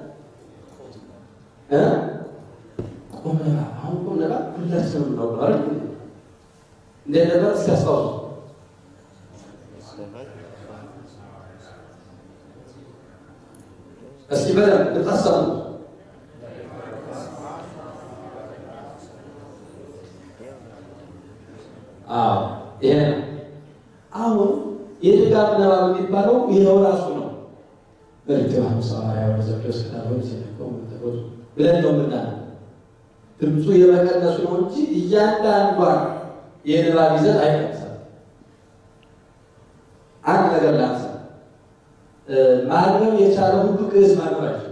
እ ቁም ንባብ። አሁን ቁም ንባብ ሁላችንም ነው አይደል? እንዴት ነበር እስኪ አስታውሱ። እስኪ በደንብ ልታሰሙ። አዎ ይሄ ነው። አሁን የድጋም ንባብ የሚባለው ይሄው ራሱ ነው። መልእክተ ዮሐንስ ሐዋርያ ወልደ ዘብዴዎስ ከታወቀ ሲነቀው ተቆጡ ብለን ነው የምናለው። ድምፁ የመቀነሱ ነው እንጂ እያንዳንዷን የንባብ ይዘት አይቀንስም። አንድ ነገር ላንሳ። ማንበብ የቻለ ሁሉ ግዕዝ ማንበብ አይችልም።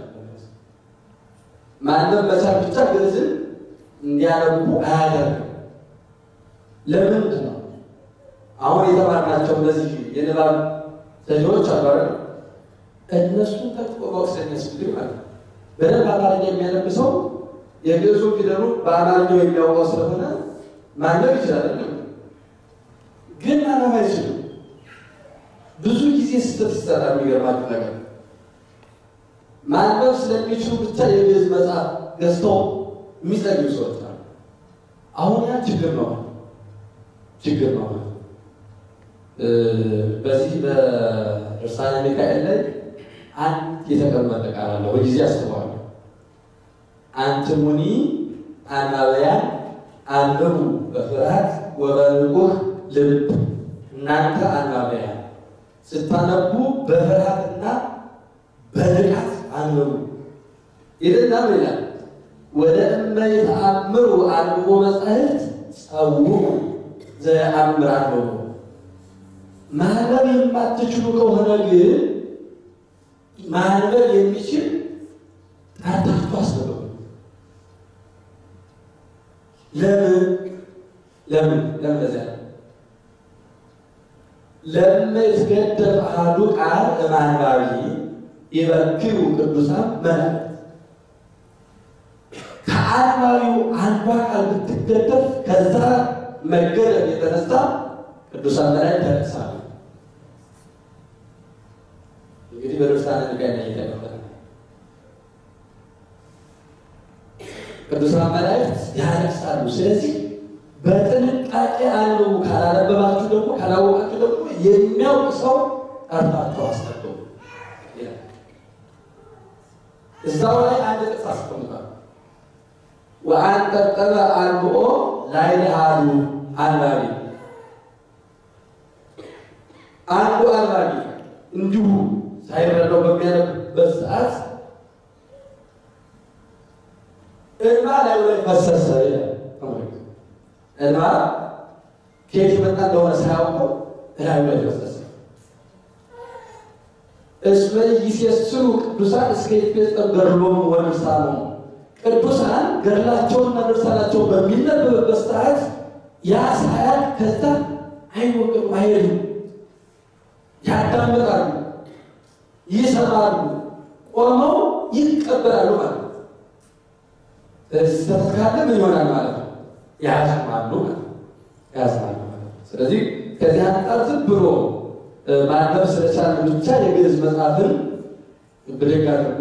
ማንበብ መቻል ብቻ ግዕዝን እንዲያነቡ አያደርግም። ለምንድን ነው? አሁን የተማርናቸው እነዚህ የንባብ ዘዴዎች አሉ አይደል? እነሱን ተጥቆ ማወቅ ስለሚያስፈልግ ማለት ነው። በደንብ አማርኛ የሚያነብ ሰው የግዕዙ ፊደሉ በአማርኛው የሚያውቀው ስለሆነ ማንበብ ይችላል። ግን ማንበብ አይችልም። ብዙ ጊዜ ስህተት ይሰራል። የሚገርማችሁ ነገር ማንበብ ስለሚችሉ ብቻ የግዕዝ መጽሐፍ ገዝተው የሚጸልዩ ሰዎች አሉ። አሁን ያ ችግር ነው ችግር ነው። በዚህ በድርሳነ ሚካኤል ላይ አንድ የተቀመጠ ቃል አለ። በጊዜ አስተዋሉ። አንትሙኒ አናበያን አንብቡ በፍርሃት ወበንቁህ ልብ። እናንተ አናበያን ስታነቡ በፍርሃትና በንቃት አንብቡ ይልና ይላል ወደ እመ የተአምሩ አንብቦ መጻሕፍት ጸውዑ ዘየአምር አንብቡ። ማንበብ የማትችሉ ከሆነ ግን ማንበብ የሚችል ታታችሁ አስበው። ለምን ለምን ለምን ለዚያ ለምትገደፍ አሐዱ ቃል እማንባቢ ይበክሩ ቅዱሳን መላእክት። ከአንባቢው አንዷ ቃል ብትገደፍ ከዛ መገደፍ የተነሳ ቅዱሳን መላእክት ያለቅሳሉ። እንግዲህ በድርሳነ ሚካኤል ላይ የተቀመጠ ቅዱሳን መላእክት ያለቅሳሉ። ስለዚህ በጥንቃቄ አንብቡ። ካላነበባችሁ ደግሞ ካላወቃችሁ ደግሞ የሚያውቅ ሰው ጠርታችሁ አስጠብቁ። እዛው ላይ አንድ ጥቅስ አስቀምጧል። ወአንጠጠበ አንብኦ ላዕለ አሐዱ አንባቢ። አንዱ አንባቢ እንዲሁ ሳይረዳው በሚያነብበት ሰዓት እንባ ላዩ ላይ ፈሰሰ ይላል። እንባ ከየት የመጣ እንደሆነ ሳያውቀው ላዩ ላይ ፈሰሰ። እስመ ይሴስሩ ቅዱሳን እስከ ይፈጸም ገድሎሙ ወድርሳኖሙ። ቅዱሳን ገድላቸውንና ድርሳናቸውን በሚነበብበት ሰዓት ያ ሳያልቅ ከዛ አይወቅም አይሄዱም። ያዳምጣሉ፣ ይሰማሉ፣ ቆመው ይቀበላሉ ማለት ነው። ስለዚህ ስህተት ካለ ምን ይሆናል ማለት ነው? ያዝማሉ ማለት ነው። ያዝማሉ ማለት ነው። ስለዚህ ከዚህ አንጻር ዝም ብሎ ማንበብ ስለቻለ ብቻ የግዕዝ መጽሐፍን ብድግ አድርጎ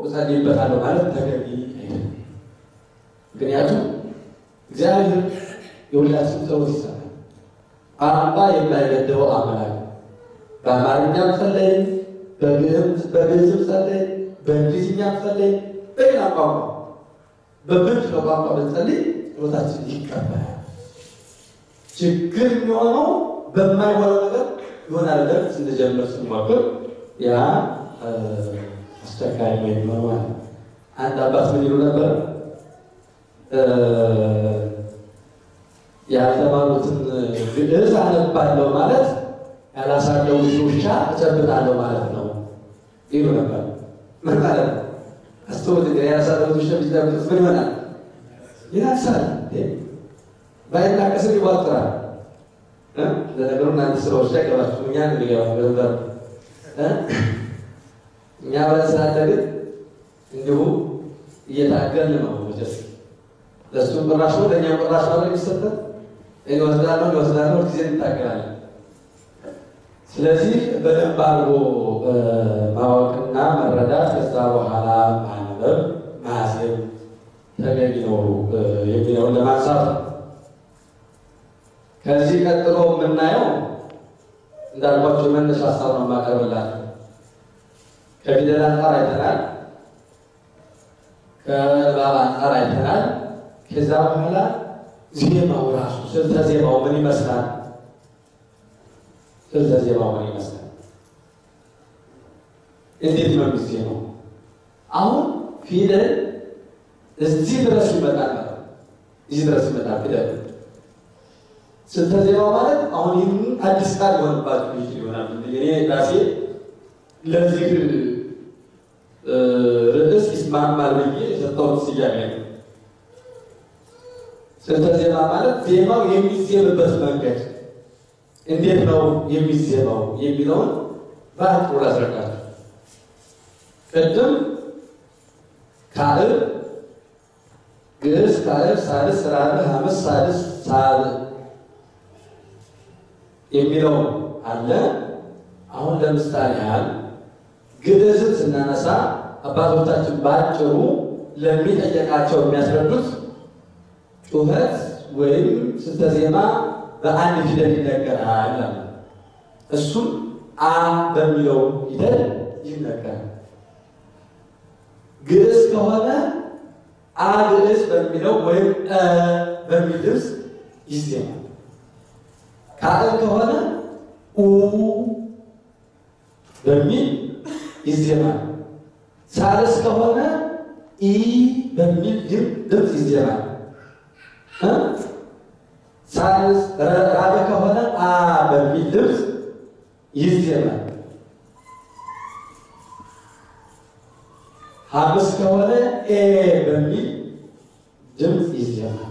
እጸልይበታለሁ ማለት ተገቢ አይደለም። ምክንያቱም እግዚአብሔር የሁላችን ጸሎት ይሰማል። ቋንቋ የማይገድበው አምላክ በአማርኛም ጸለይ፣ በግዕዝም ጸለይ፣ በእንግሊዝኛም ጸለይ፣ በሌላ ቋንቋ በምንችለው ቋንቋ ብንጸልይ ጸሎታችን ይቀበላል። ችግር የሚሆነው በማይሆነው ነገር ይሆናል ብለን ስንጀምር ስንሞክር ያ አስቸጋሪ ነው የሚሆነው ማለት ነው። አንድ አባት ምን ይሉ ነበር? ያልተማሩትን ግዕዝ አነባለሁ ማለት ያላሳደጉት ውሻ እጨብጣለሁ ማለት ነው ይሉ ነበር። ምን ማለት ነው? አስተውት እንግዲህ ያላሳደጉት ውሻ ቢጨብጡት ምን ይሆናል? ይናሳል። ባይናቀስም ይቧጥራል። ለነገሩ እናንተ ስራዎች ላይ ገባችሁ እኛ እንዲገባ ገንዘብ እኛ ብለን ስላደግን እንዲሁ እየታገልን ነው። መቼስ ለእሱም ቁራሽ ነው ለእኛም ቁራሽ ነው የሚሰጠን። እኔ ወስዳለሁ ወስዳለሁ ጊዜ እንታገላለን። ስለዚህ በደንብ አድርጎ ማወቅና መረዳት ከዛ በኋላ ማንበብ ማሰብ ተገቢ ነው የሚለውን ለማንሳት ነው። ከዚህ ቀጥሎ የምናየው እንዳልኳቸው መነሻ ሀሳብ ነው የማቀርብላችሁ። ከፊደል አንጻር አይተናል፣ ከንባብ አንጻር አይተናል። ከዛ በኋላ ዜማው ራሱ ስልተ ዜማው ምን ይመስላል? ስልተ ዜማው ምን ይመስላል? እንዴት ነው የሚዜማው? አሁን ፊደል እዚህ ድረስ ይመጣል ማለት ነው። እዚህ ድረስ ይመጣል ፊደል። ስልተ ዜማው ማለት አሁን ይህን አዲስ ቃል ሆነባችሁ ይሆናል። እኔ ራሴ ለዚህ ርዕስ ይስማማል ብዬ የሰጠሁት ስያሜ ነው። ስልተ ዜማ ማለት ዜማው የሚዜምበት መንገድ እንዴት ነው የሚዜማው የሚለውን በአጭሩ ላስረዳችሁ። ቅድም ካዕብ፣ ግዕዝ፣ ካዕብ፣ ሳልስ፣ ራብዕ፣ ሐምስ፣ ሳድስ፣ ሳብዕ የሚለው አለ። አሁን ለምሳሌ ያህል ግዕዝን ስናነሳ አባቶቻችን ባጭሩ ለሚጠየቃቸው የሚያስረዱት ጩኸት ወይም ስልተ ዜማ በአንድ ፊደል ይነገራል። እሱም አ በሚለው ፊደል ይነገራል። ግዕዝ ከሆነ አ ግዕዝ በሚለው ወይም እ በሚል ድምፅ ይዜማል። ካዕብ ከሆነ ኡ በሚል ይዜማል። ሳልስ ከሆነ ኢ በሚል ድምፅ ይዜማል። ሳልስ ራብዕ ከሆነ አ በሚል ድምፅ ይዜማል። ሐምስ ከሆነ ኤ በሚል ድምፅ ይዜማል።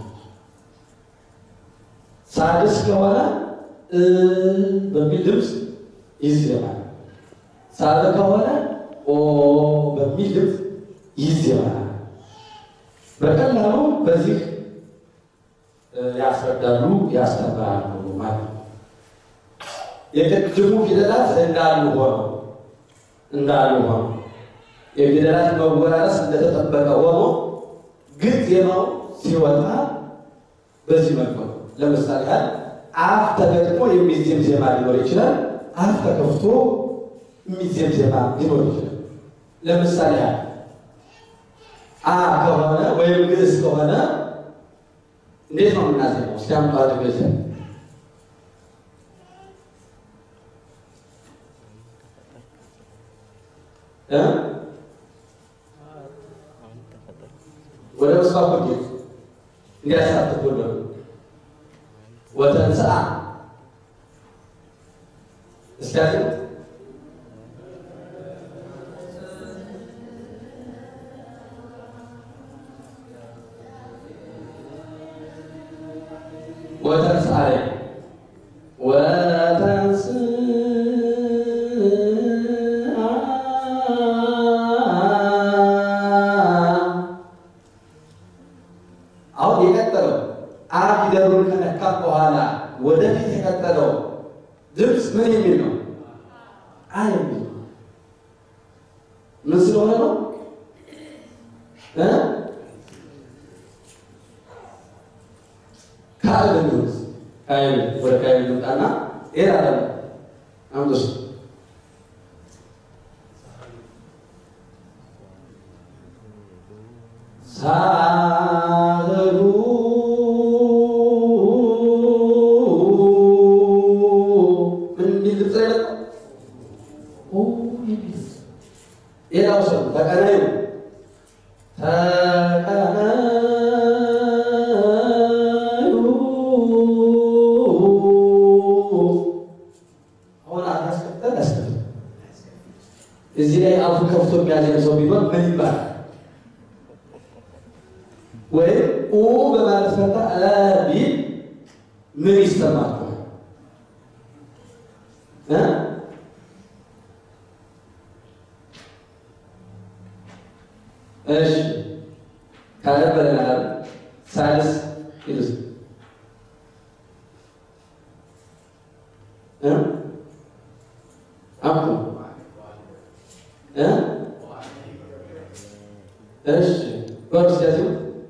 ሳድስ ከሆነ እ በሚል ድምፅ ይዜማል። ሳብዕ ከሆነ ኦ በሚል ድምፅ ይዜማል። በቀላሉ በዚህ ያስረዳሉ፣ ያስተምራሉ ማለት ነው። የቅድሙ ፊደላት እንዳሉ ሆነው እንዳሉ ሆነው የፊደላት መወራረስ እንደተጠበቀ ሆኖ ግን ዜማው ሲወጣ በዚህ መልኩ ነው። ለምሳሌ ያህል አፍ ተገጥሞ የሚዜም ዜማ ሊኖር ይችላል። አፍ ተከፍቶ የሚዜም ዜማ ሊኖር ይችላል። ለምሳሌ ያህል አ ከሆነ ወይም ግዕዝ ከሆነ እንዴት ነው የምናዜመው? እስኪ አምጡ ግዕዝ እ ወደ ውስጥ አቆየ እንዲያሳትፍ ወደ ወተንሥአ እስኪ ወተንሥአ ወተንሥአ አሁን የቀጠለው አ ፊደሉን ከነካ በኋላ ወደፊት የቀጠለው ድምፅ ምን የሚል ነው? አ የሚል ምን ስለሆነ ነው? እ ከአ ካህል ነው ካህል ወደ ካህል ልምጣና ኤራ ደግሞ አምዶስ ሳሩ ምን ይልጽለ ኦ ይልጽ ኤራው ሰው ተቀናዩ ተቀናዩ አሁን አታስከተል አስከተል እዚህ ላይ አፉ ከፍቶ የሚያዘን ሰው ቢሆን ምን ይባላል? ወይ ኦ በማለት ፈታ አቢል ምን ይሰማል? እ እሺ ካለበለናል ሳልስ ይሉስ እ አቁ እ እሺ ወርስያቱ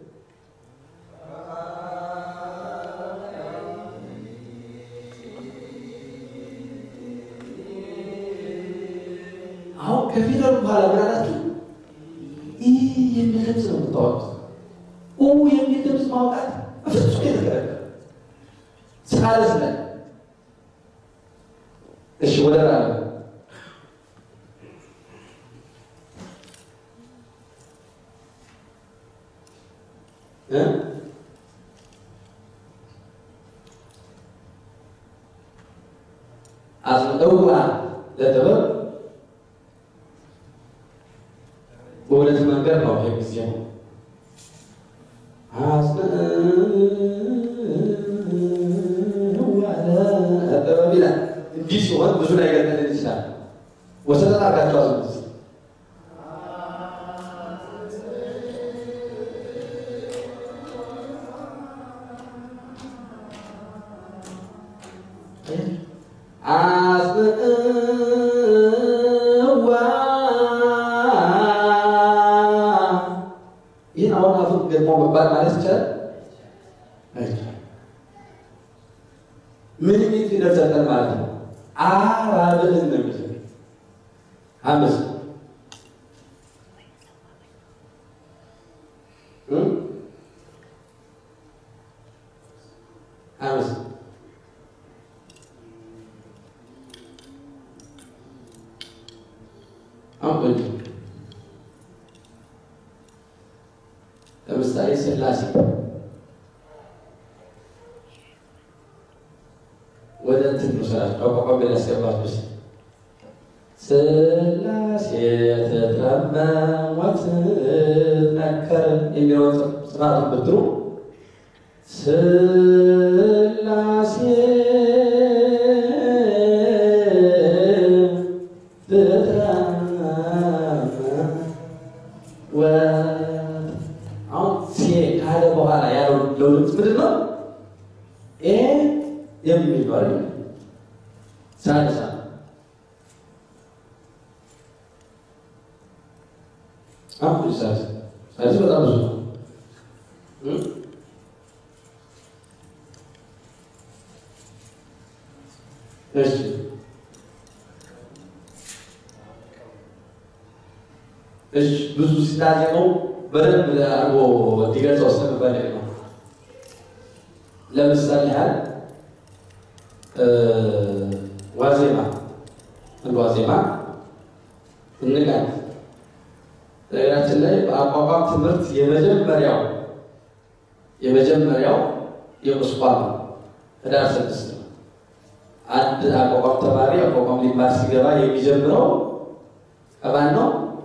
አሁን ከፊደሉ በኋላ ምን አላችሁ? ይህ የሚል ድምፅ ነው የምታወጡት። ኡ የሚል ድምፅ ማውጣት በፍጹም የተከለከለ ሳልስ ላይ እሺ ወደ ራ እ አስነውዋ ለጥበብ በሁለት መንገድ ነው የሚዚያው አስነውዋ ለጥበብ ይላል። እንዲህ ሲሆን ብዙ ላይ ገጠልን ይችላል። ወሰጠት አርጋቸው አዝሙት አስነውዋ ይህን አሁን አፉን ገጥሞ መባል ማለት ይቻላል። ምን ሚት ይደርሰታል ማለት ነው። አራብን ነው የሚለው አምስ እ አምስ አሁን ለምሳሌ ሥላሴ ወደ እንትን ነው ሰራች አቋቋም ያስገባችሁ ሥላሴ ተጠመ ወትነከር የሚለውን ጽናቱን ብትሩ ሥላሴ ወ አሁን ሴ ካለ በኋላ ያለው ለውጥ ምንድን ነው? ኤ የሚለው አይደል? ሳልሳ አሁን ሳልሳ ሳልሳ በጣም ብዙ ነው። እሺ እሺ ብዙ ሲታዘበው በደንብ አርጎ እንዲገልጸው ስለምፈልግ ነው። ለምሳሌ ያህል ዋዜማ አንድ ዋዜማ እንጋት ነገራችን ላይ በአቋቋም ትምህርት የመጀመሪያው የመጀመሪያው የቁስቋም ህዳር ስድስት ነው። አንድ አቋቋም ተማሪ አቋቋም ሊማር ሲገባ የሚጀምረው ከማን ነው?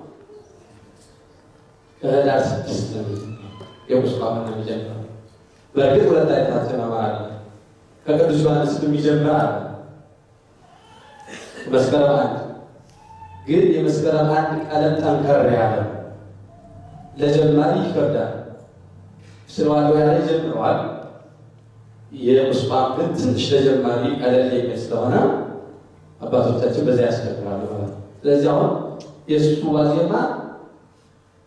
ከህዳር ስድስት ነው የቁስቋም ነው የሚጀምረው። በእርግጥ ሁለት አይነት አጀማመር አለ። ከቅዱስ ዮሐንስ የሚጀምር አለ መስከረም አንድ ግን የመስከረም አንድ ቀለም ጠንከር ያለ ለጀማሪ ይከብዳል። ስለዋለው ያለ ጀምረዋል። የቁስቋም ግን ትንሽ ለጀማሪ ቀለል የሚል ስለሆነ አባቶቻችን በዚያ ያስቸግራሉ ማለት ነው። ስለዚህ አሁን የእሱ ዋዜማ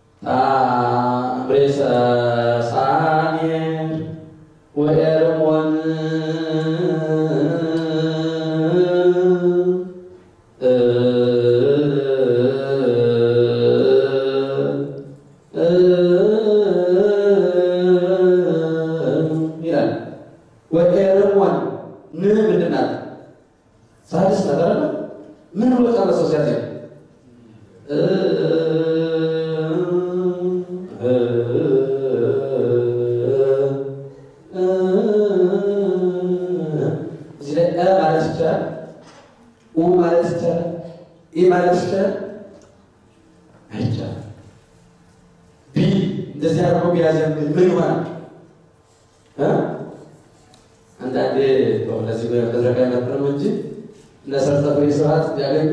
ታምሬሰ ሳኔር ወኤርሞን እንደዚህ አድርጎ ቢያዘም ምን ይሆናል? አንዳንዴ ለዚህ በመድረክ ነበር ነው እንጂ ለሰርተ ፍሬ ስርዓት ያገኙ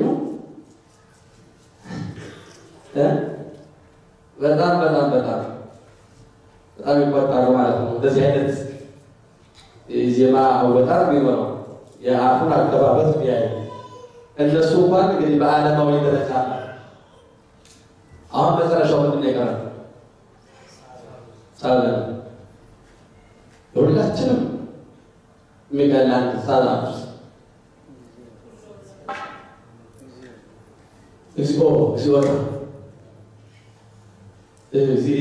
በጣም በጣም በጣም በጣም ይቆጣሉ ማለት ነው። እንደዚህ አይነት ዜማ በጣም ቢሆነው የአፉን አቀባበል ቢያዩ እነሱ እንኳን እንግዲህ በዓለማዊ ደረጃ አሁን መጨረሻው ምንድን ነው የቀረው? ሳለን ሁላችንም የሚገናኝ ሳላችሁ እግዚኦ እግዚኦ እግዚ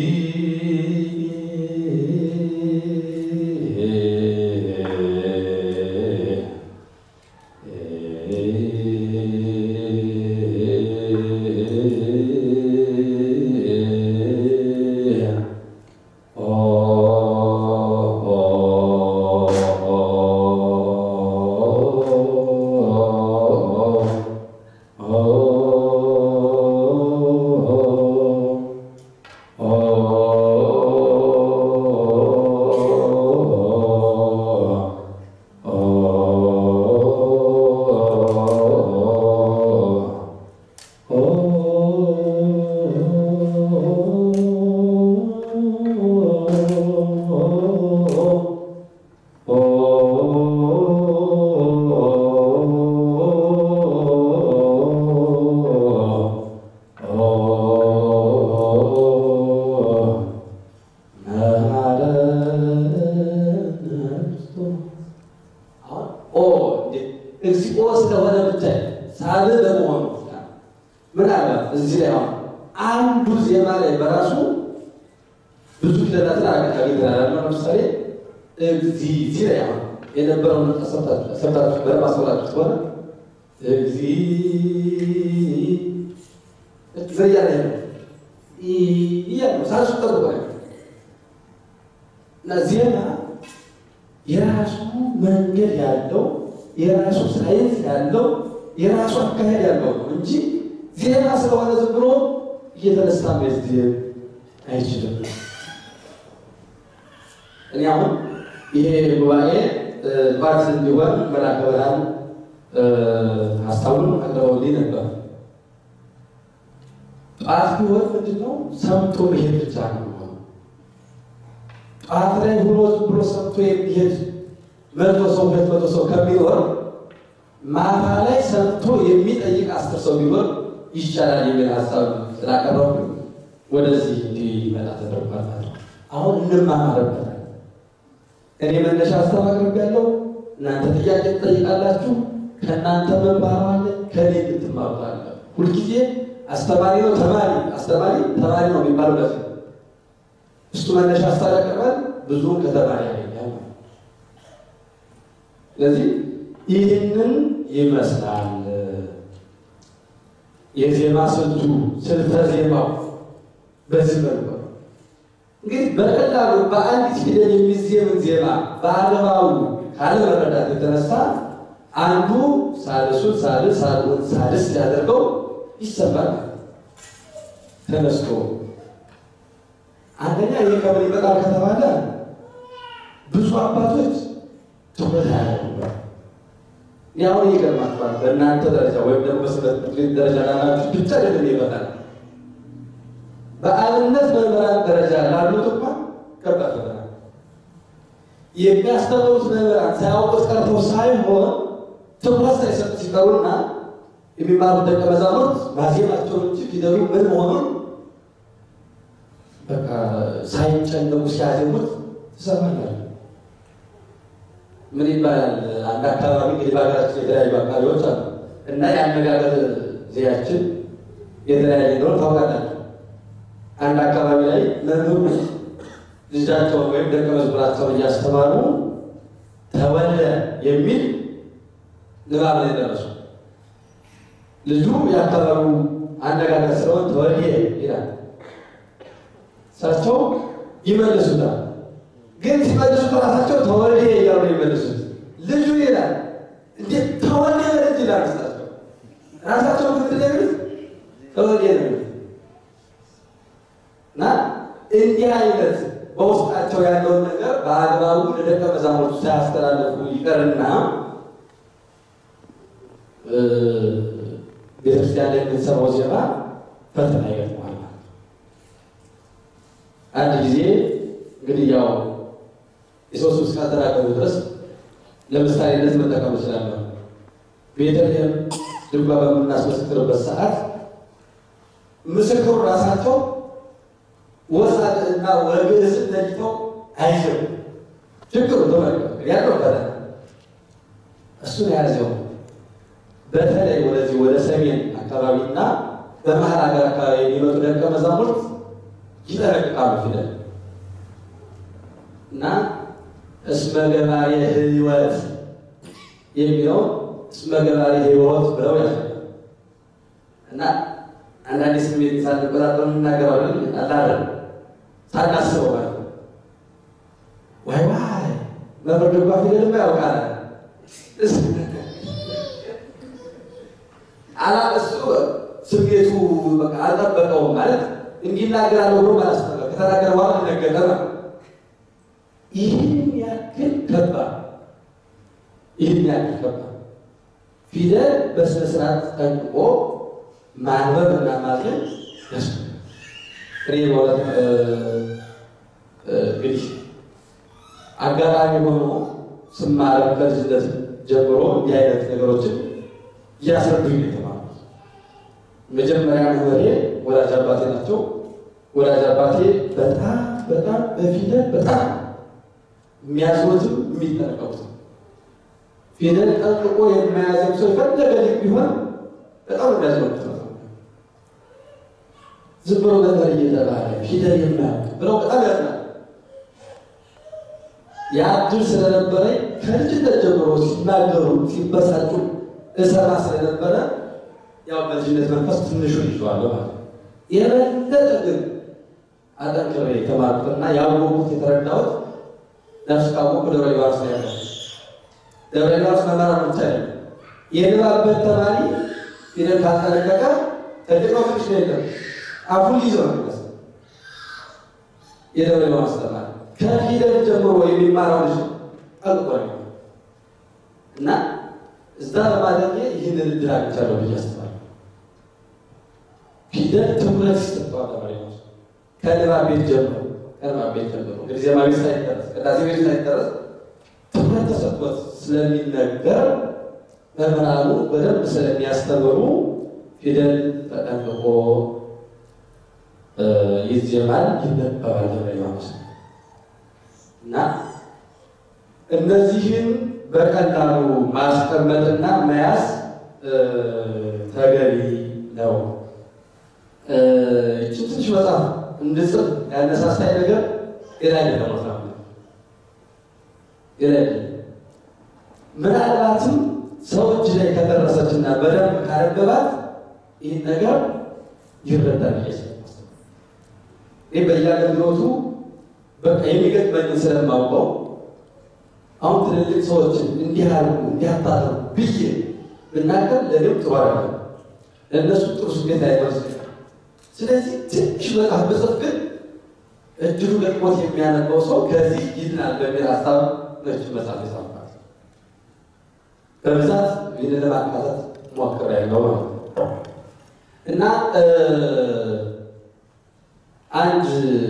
ዜማ የራሱ መንገድ ያለው የራሱ ሳይንስ ያለው የራሱ አካሄድ ያለው እንጂ ዜማ ስለሆነ ዝም ብሎ እየተነሳ መዝዲያ አይችልም። እኔ አሁን ይሄ ጉባኤ ባት እንዲሆን መላከ ብርሃን ሀሳቡን አቅርበውልኝ ነበር። ጧት ቢሆን ምንድነው ሰምቶ መሄድ ብቻ ነው። ጧት ላይ ሆኖ ዝም ብሎ ሰምቶ የሚሄድ መቶ ሰው ሁለት መቶ ሰው ከሚኖር ማታ ላይ ሰምቶ የሚጠይቅ አስር ሰው ቢኖር ይሻላል የሚል ሀሳብ ስላቀረቡ ወደዚህ እንዲመጣ ተደርጓል። አሁን እንማማርበታለን። እኔ መነሻ ሀሳብ አቅርቤያለሁ። እናንተ ጥያቄ ትጠይቃላችሁ። ከእናንተ መማር አለ፣ ከኔ የምትማሩት አለ። ሁልጊዜ አስተማሪ ነው ተማሪ አስተማሪ ተማሪ ነው የሚባለው ለዚህ እሱ መነሻ ሀሳብ ያቀርባል፣ ብዙ ከተማሪ ያገኛል። ስለዚህ ይህንን ይመስላል የዜማ ስልቱ ስልተ ዜማው በዚህ መልኩ እንግዲህ በቀላሉ በአንዲት ፊደል የሚዜምን ዜማ በአለማው ካለመረዳት የተነሳ አንዱ ሳልሱን ሳልስ ሳልሱን ሳልስ ያደርገው ይሰማል ተነስቶ አንደኛ የከብር ይመጣል ከተባለ ብዙ አባቶች ትኩረት ያደርጉበት ያው ይገርማችኋል። በእናንተ ደረጃ ወይም ደግሞ በስበት ደረጃ ላላችሁ ብቻ አይደለም ይመጣል። በአብነት መምህራን ደረጃ ላሉት እንኳን ከባድ ነው። የሚያስተምሩት መምህራን ሳያውቁት ቀርተው ሳይሆን ትኩረት ሳይሰጡት ሲቀሩና የሚማሩት ደቀ መዛሙርት ማዜማቸው እንጂ ፊደሉ ምን መሆኑን በቃ ሳይጨነቁ ሲያዜሙት ትሰማላችሁ። ምን ይባላል? አንድ አካባቢ እንግዲህ በሀገራችን የተለያዩ አካባቢዎች አሉ እና የአነጋገር ዘያችን የተለያየ እንደሆነ ታውቃላችሁ። አንድ አካባቢ ላይ መምህሩ ልጃቸውን ወይም ደቀ መዝሙራቸውን እያስተማሩ ተወለ የሚል ንባብ ላይ ደረሱ። ልጁ የአካባቢው አነጋገር ስለሆነ ተወልየ ይላል። እሳቸው ይመልሱታል። ግን ሲመልሱት ራሳቸው ተወልየ እያሉ ይመልሱት። ልጁ ይላል እንዴት ተወልየ ልጅ ይላል። እሳቸው ራሳቸው ምንድን ነው የሚሉት? ተወልየ ነው። እና እንዲህ አይነት በውስጣቸው ያለውን ነገር በአግባቡ ለደቀ መዛሙርቱ ሳያስተላልፉ ይቀርና ቤተክርስቲያን ላይ የምንሰማው ዜማ ፈተና ይገጥማል። አንድ ጊዜ እንግዲህ ያው የሶስት ውስጥ ከተናገሩ ድረስ ለምሳሌነት መጠቀም ይችላል። ቤተልሔም ድንባ በምናስመስክርበት ሰዓት ምስክሩ ራሳቸው ወሳትና ወግዕዝ ለይተው አይችሉ ችግሩ ተመልከቱ ያለው ፈተና እሱን ያዘው። በተለይ ወደዚህ ወደ ሰሜን አካባቢና በመሀል ሀገር አካባቢ የሚመጡ ደቀ መዛሙርት ይጠነቅቃሉ ፊደል እና እስመ ገባሬ ሕይወት የሚለው እስመ ገባሬ ሕይወት ብለው ያስቀምጣሉ። እና አንዳንድ ስሜት ሳንቆጣጠር እናገራለን አላለም ሳናስበው ማለት ነው። ዋይ ዋይ መምህር ድጓ ፊደልማ ያውቃል አላ እሱ ስሜቱ በቃ አልጠበቀውም ማለት እንዲናገራለሁ ብሎ ማለት ነው። ከተናገረ በኋላ ነገረ ይህን ያክል ከባድ ይህን ያክል ከባድ ፊደል በስነ ስርዓት ጠንቅቆ ማንበብ እና ማጥናት ደስ ፍሬ ማለት እንግዲህ አጋጣሚ ሆኖ ስማር ከልጅነት ጀምሮ እንዲህ አይነት ነገሮችን እያስረዱኝ ነው የተማርኩት። መጀመሪያ መምህሬ ወላጅ አባቴ ናቸው። ወላጅ አባቴ በጣም በጣም በፊደል በጣም የሚያዝኑትም የሚጠነቀቁትም ፊደል ጠንቅቆ የማያዘም ሰው የፈለገ ልጅ ቢሆን በጣም የሚያዝኑት ነው። ዝም ብሎ ነገር እየተባለ ፊደል የማያውቅ ብለው በጣም ያዝናል። ያ እድል ስለነበረኝ ከልጅነት ጀምሮ ሲናገሩ ሲበሳጩ እሰማ ስለነበረ ያው በልጅነት መንፈስ ትንሹን ይዤዋለሁ ማለት ነው። የበለጠ ግን አጠንክሬ የተማርኩትና ያወቅሁት የተረዳሁት ነፍስ ካወቅሁ ደብረ ሊባኖስ ላይ ያለው ደብረ ሊባኖስ መምህራን ብቻ ነው። የንባበት ተማሪ ፊደል ካልተለቀቀ ተጥቆ ፍሽ ነው አፉን ይዞ ነው የደብረ ሊባኖስ ተማሪ ከፊደል ጀምሮ የሚማረው ልጅ ጠንቅቆ ነው እና እዛ በማለቴ ይህንን እድል አግኝቻለሁ ብዬ አስባለሁ። ፊደል ትኩረት ይሰጠዋል ተማሪ ነው ከንባብ ቤት ጀምሮ ከንባብ ቤት ጀምሮ እንግዲህ ዜማ ቤት ሳይደረስ ቅዳሴ ቤት ሳይደረስ ትኩረት ተሰጥቶት ስለሚነገር መምህራኑ በደንብ ስለሚያስተምሩ ፊደል ተጠንቅቆ ይዜማል ይነበባል ተብሏል እና እነዚህን በቀላሉ ማስቀመጥና መያዝ ተገቢ ነው። እቺ ትንሽ መጽሐፍ እንድጽፍ ያነሳሳይ ነገር ይላል ነው ነው ይላል ምናልባትም ሰው እጅ ላይ ከደረሰችና በደንብ ካነበባት ይህ ነገር ይረዳል ይችላል። ይሄ በየአገልግሎቱ በቃ የሚገጥመኝ ስለማውቀው አሁን ትልልቅ ሰዎችን እንዲህ አድርጉ እንዲህ አታድርጉ ብዬ ብናገር ለኔም ጥሩ አይደለም፣ ለእነሱ ጥሩ ስሜት አይመስልም። ስለዚህ ትንሽ መጽሐፍ ብጽፍ ግን እድሉ ገጥሞት የሚያነበው ሰው ከዚህ ይድናል በሚል ሀሳብ ነች መጽሐፍ የጻፍኩት። በብዛት ይህንን ለማካተት ሞክሬያለሁ ማለት ነው እና አንድ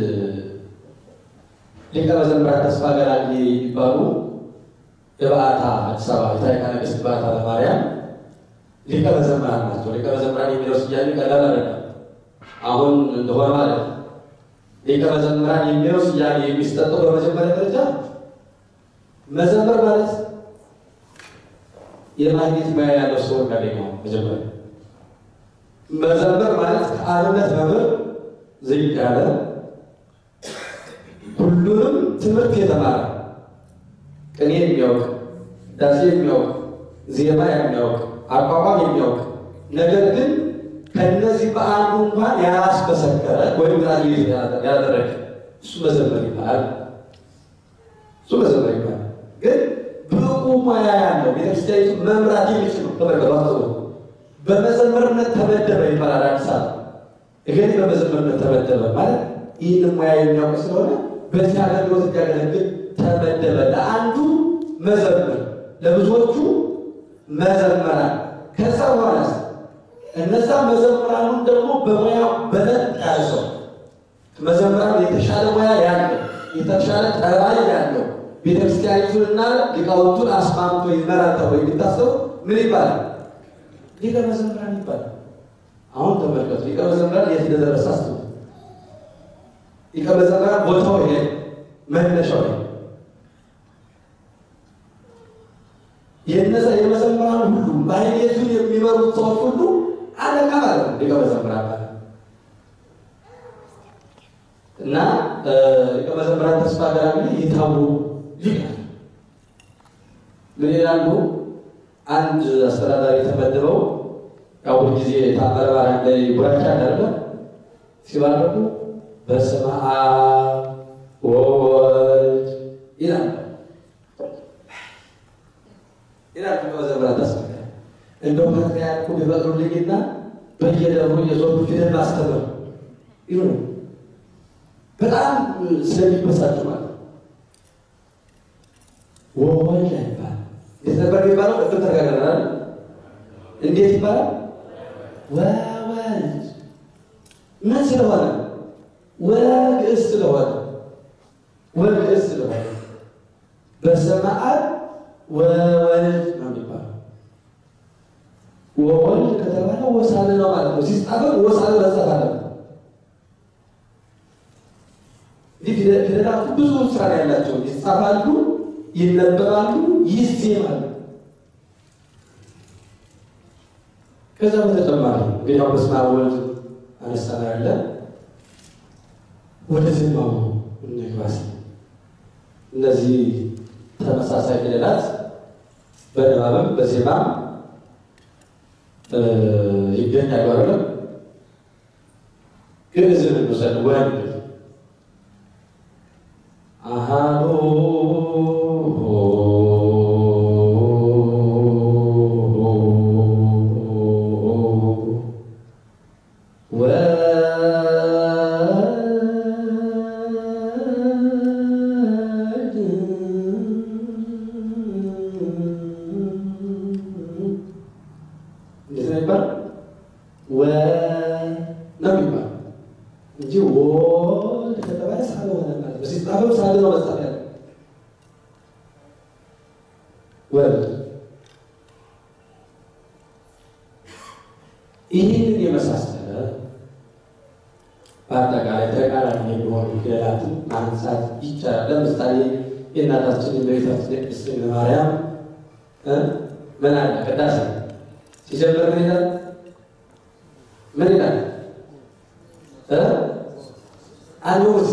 ሊቀ መዘምራን ተስፋ ገላጌ የሚባሉ የበዓታ አዲስ አበባ የታሪክ ነገሥት በዓታ ለማርያም ሊቀ መዘምራን ናቸው። ሊቀ መዘምራን የሚለው ስያሜ ቀላል አይደለም። አሁን እንደሆነ ማለት ሊቀ መዘምራን የሚለው ስያሜ የሚሰጠው በመጀመሪያ ደረጃ መዘመር ማለት የማግኘት ሙያ ያለው ሰው እንዳገኘው መጀመሪያ መዘመር ማለት ከአብነት መምህር ዝቅ ያለ ሁሉንም ትምህርት የተማረ ቅኔ የሚያውቅ ዳሴ የሚያውቅ ዜማ የሚያውቅ አቋቋም የሚያውቅ ነገር ግን ከነዚህ በአንዱ እንኳን ያላስመሰከረ ወይም ግራጁዌት ያደረገ እሱ መዘመር ይባላል። እሱ መዘመር ይባላል። ግን ብቁ ሙያ ያለው ቤተክርስቲያኒቱ መምራት የሚችል ነው። ተመልከቱ፣ በመዘመርነት ተመደበ ይባላል። አዲስ አበባ እገሌ በመዘመርነት ተመደበ ማለት ይህን ሙያ የሚያውቅ ስለሆነ በዚህ አገልግሎት እንዲያገለግል ተመደበ። ለአንዱ መዘምር፣ ለብዙዎቹ መዘምራን። ከዛ በኋላ እነዛ መዘምራኑን ደግሞ በሙያ በለጥ ያለ ሰው መዘምራን የተሻለ ሙያ ያለው የተሻለ ጠባይ ያለው ቤተክርስቲያኒቱንና ሊቃውንቱን አስማምቶ ይመራል ተብሎ የሚታሰቡ ምን ይባላል? ሊቀ መዘምራን ይባላል። አሁን ተመልከቱ፣ ሊቀ መዘምራን የት እንደደረሰ አስቡ። ሊቀ መዘምራን ቦታው ይሄ መነሻው ይሄ የነዛ የመዘምራን ሁሉ ባይኔቱን የሚመሩት ሰዎች ሁሉ አለቃ ማለት ነው ሊቀ መዘምራን ማለት እና ሊቀ መዘምራን ተስፋ ገራሚ ይታወቁ ሊቀ ምን ይላሉ? አንድ አስተዳዳሪ ተመድበው ያው ጊዜ ታመረ ባሪያ ላይ ቡራቻ አደረገ ሲባረኩ በስመ አብ ወወልድ ይላል ይላል ሊቀ መዘምራን ተስፋ ገራሚ እንደው ፓትርያርኩ ቢፈቅዱልኝና በየደብሩ የዞሩ ፊደል ማስተምር ይሁን በጣም ስለሚበሳጭ ማለት ወወልድ ይባላል። እንዴት ነበር የሚባለው? ቅድም ተነጋግረናል። እንዴት ይባላል? ወወልድ ምን ስለሆነ? ወግዕዝ ስለሆነ ወግዕዝ ስለሆነ በስመ አብ ወወልድ ነው የሚባለው። ወወልድ ከተባለ ወሳል ነው ማለት ነው። ሲጻፈው ወሳል መጻፍ አለበት። ፊደላቱ ብዙ ስራ ያላቸው ይጻፋሉ፣ ይነበባሉ፣ ይዜማሉ። ከዛ በተጨማሪ እንግዲህ አሁን በስመ አብ ወወልድ አነሳና ያለ ወደ ዜማው እንግባስ። እነዚህ ተመሳሳይ ፊደላት በንባብም በዜማም ይገኛሉ አይደል? ግዕዝን እንውሰድ። ወንድ አሃዱ ይህንን የመሳሰለ በአጠቃላይ ተቃራኒ የሚሆኑ ፊደላትን ማንሳት ይቻላል። ለምሳሌ የእናታችን የእመቤታችን ቅድስት ድንግል ማርያም ምን አለ? ቅዳሴ ሲጀምር ምን ይላል? ምን ይላል? አንዱስ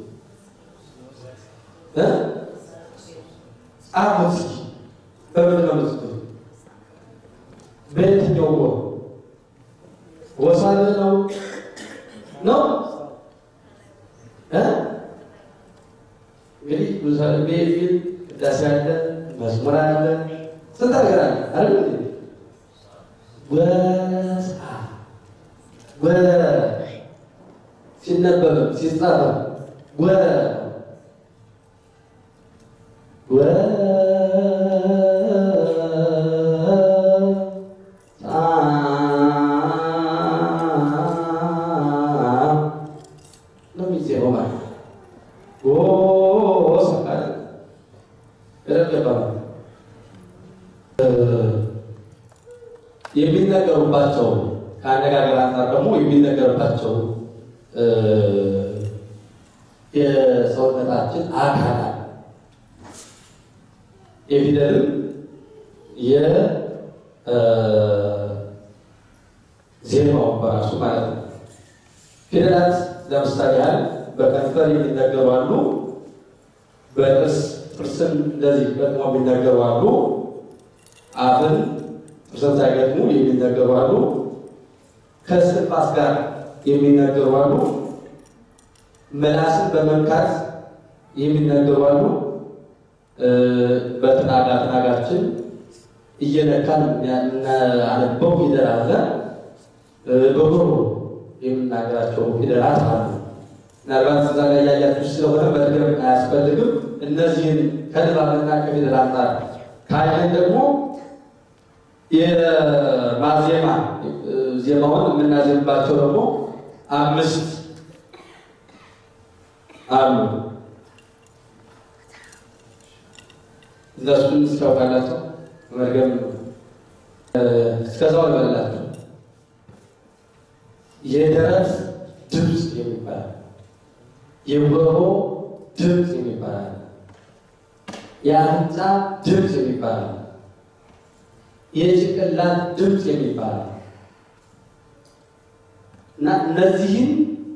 ጻፉት በምን ነው ምትሉ? በየትኛው ወ ወሳል ነው ነው እ እንግዲህ ወሳል በየፊል ቅዳሴ አለ፣ መዝሙር አለ፣ ስንት ነገር አለ አይደል? ወሳ ወ ሲነበብ ሲጻፍ ወ ወ የሚነገሩባቸው ከአነጋገር አንፃር ደግሞ የሚነገሩባቸው የሰውነታችን አካላት የፊደልም የዜማው በራሱ ማለት ነው። ፊደላት ለምሳሌ ያህል በከንፈር የሚነገሩ አሉ፣ በጥርስ ጥርስን እንደዚህ ገጥመው የሚነገሩ አሉ፣ አፍን ጥርስን ሳይገጥሙ የሚነገሩ አሉ፣ ከእስትንፋስ ጋር የሚነገሩ አሉ፣ ምላስን በመንካት የሚነገሩ አሉ፣ በትናጋ ትናጋችን እየነካን የምናነበው ፊደል አለ፣ በጆሮ የምናገራቸው ፊደላት አሉ። ምናልባት እዛ ላይ ያያችሁ ስለሆነ በደንብ አያስፈልግም። እነዚህን ከንባብና ከፊደል አንጻር ካየን ደግሞ የማዜማ ዜማውን የምናዜምባቸው ደግሞ አምስት አሉ። እነሱን እስካውቃላቸው መርገም እስከዛው ልበላቸው። የደረት ድምፅ የሚባል የጉሮሮ ድምፅ የሚባል የአፍንጫ ድምፅ የሚባል የጭንቅላት ድምፅ የሚባል እና እነዚህን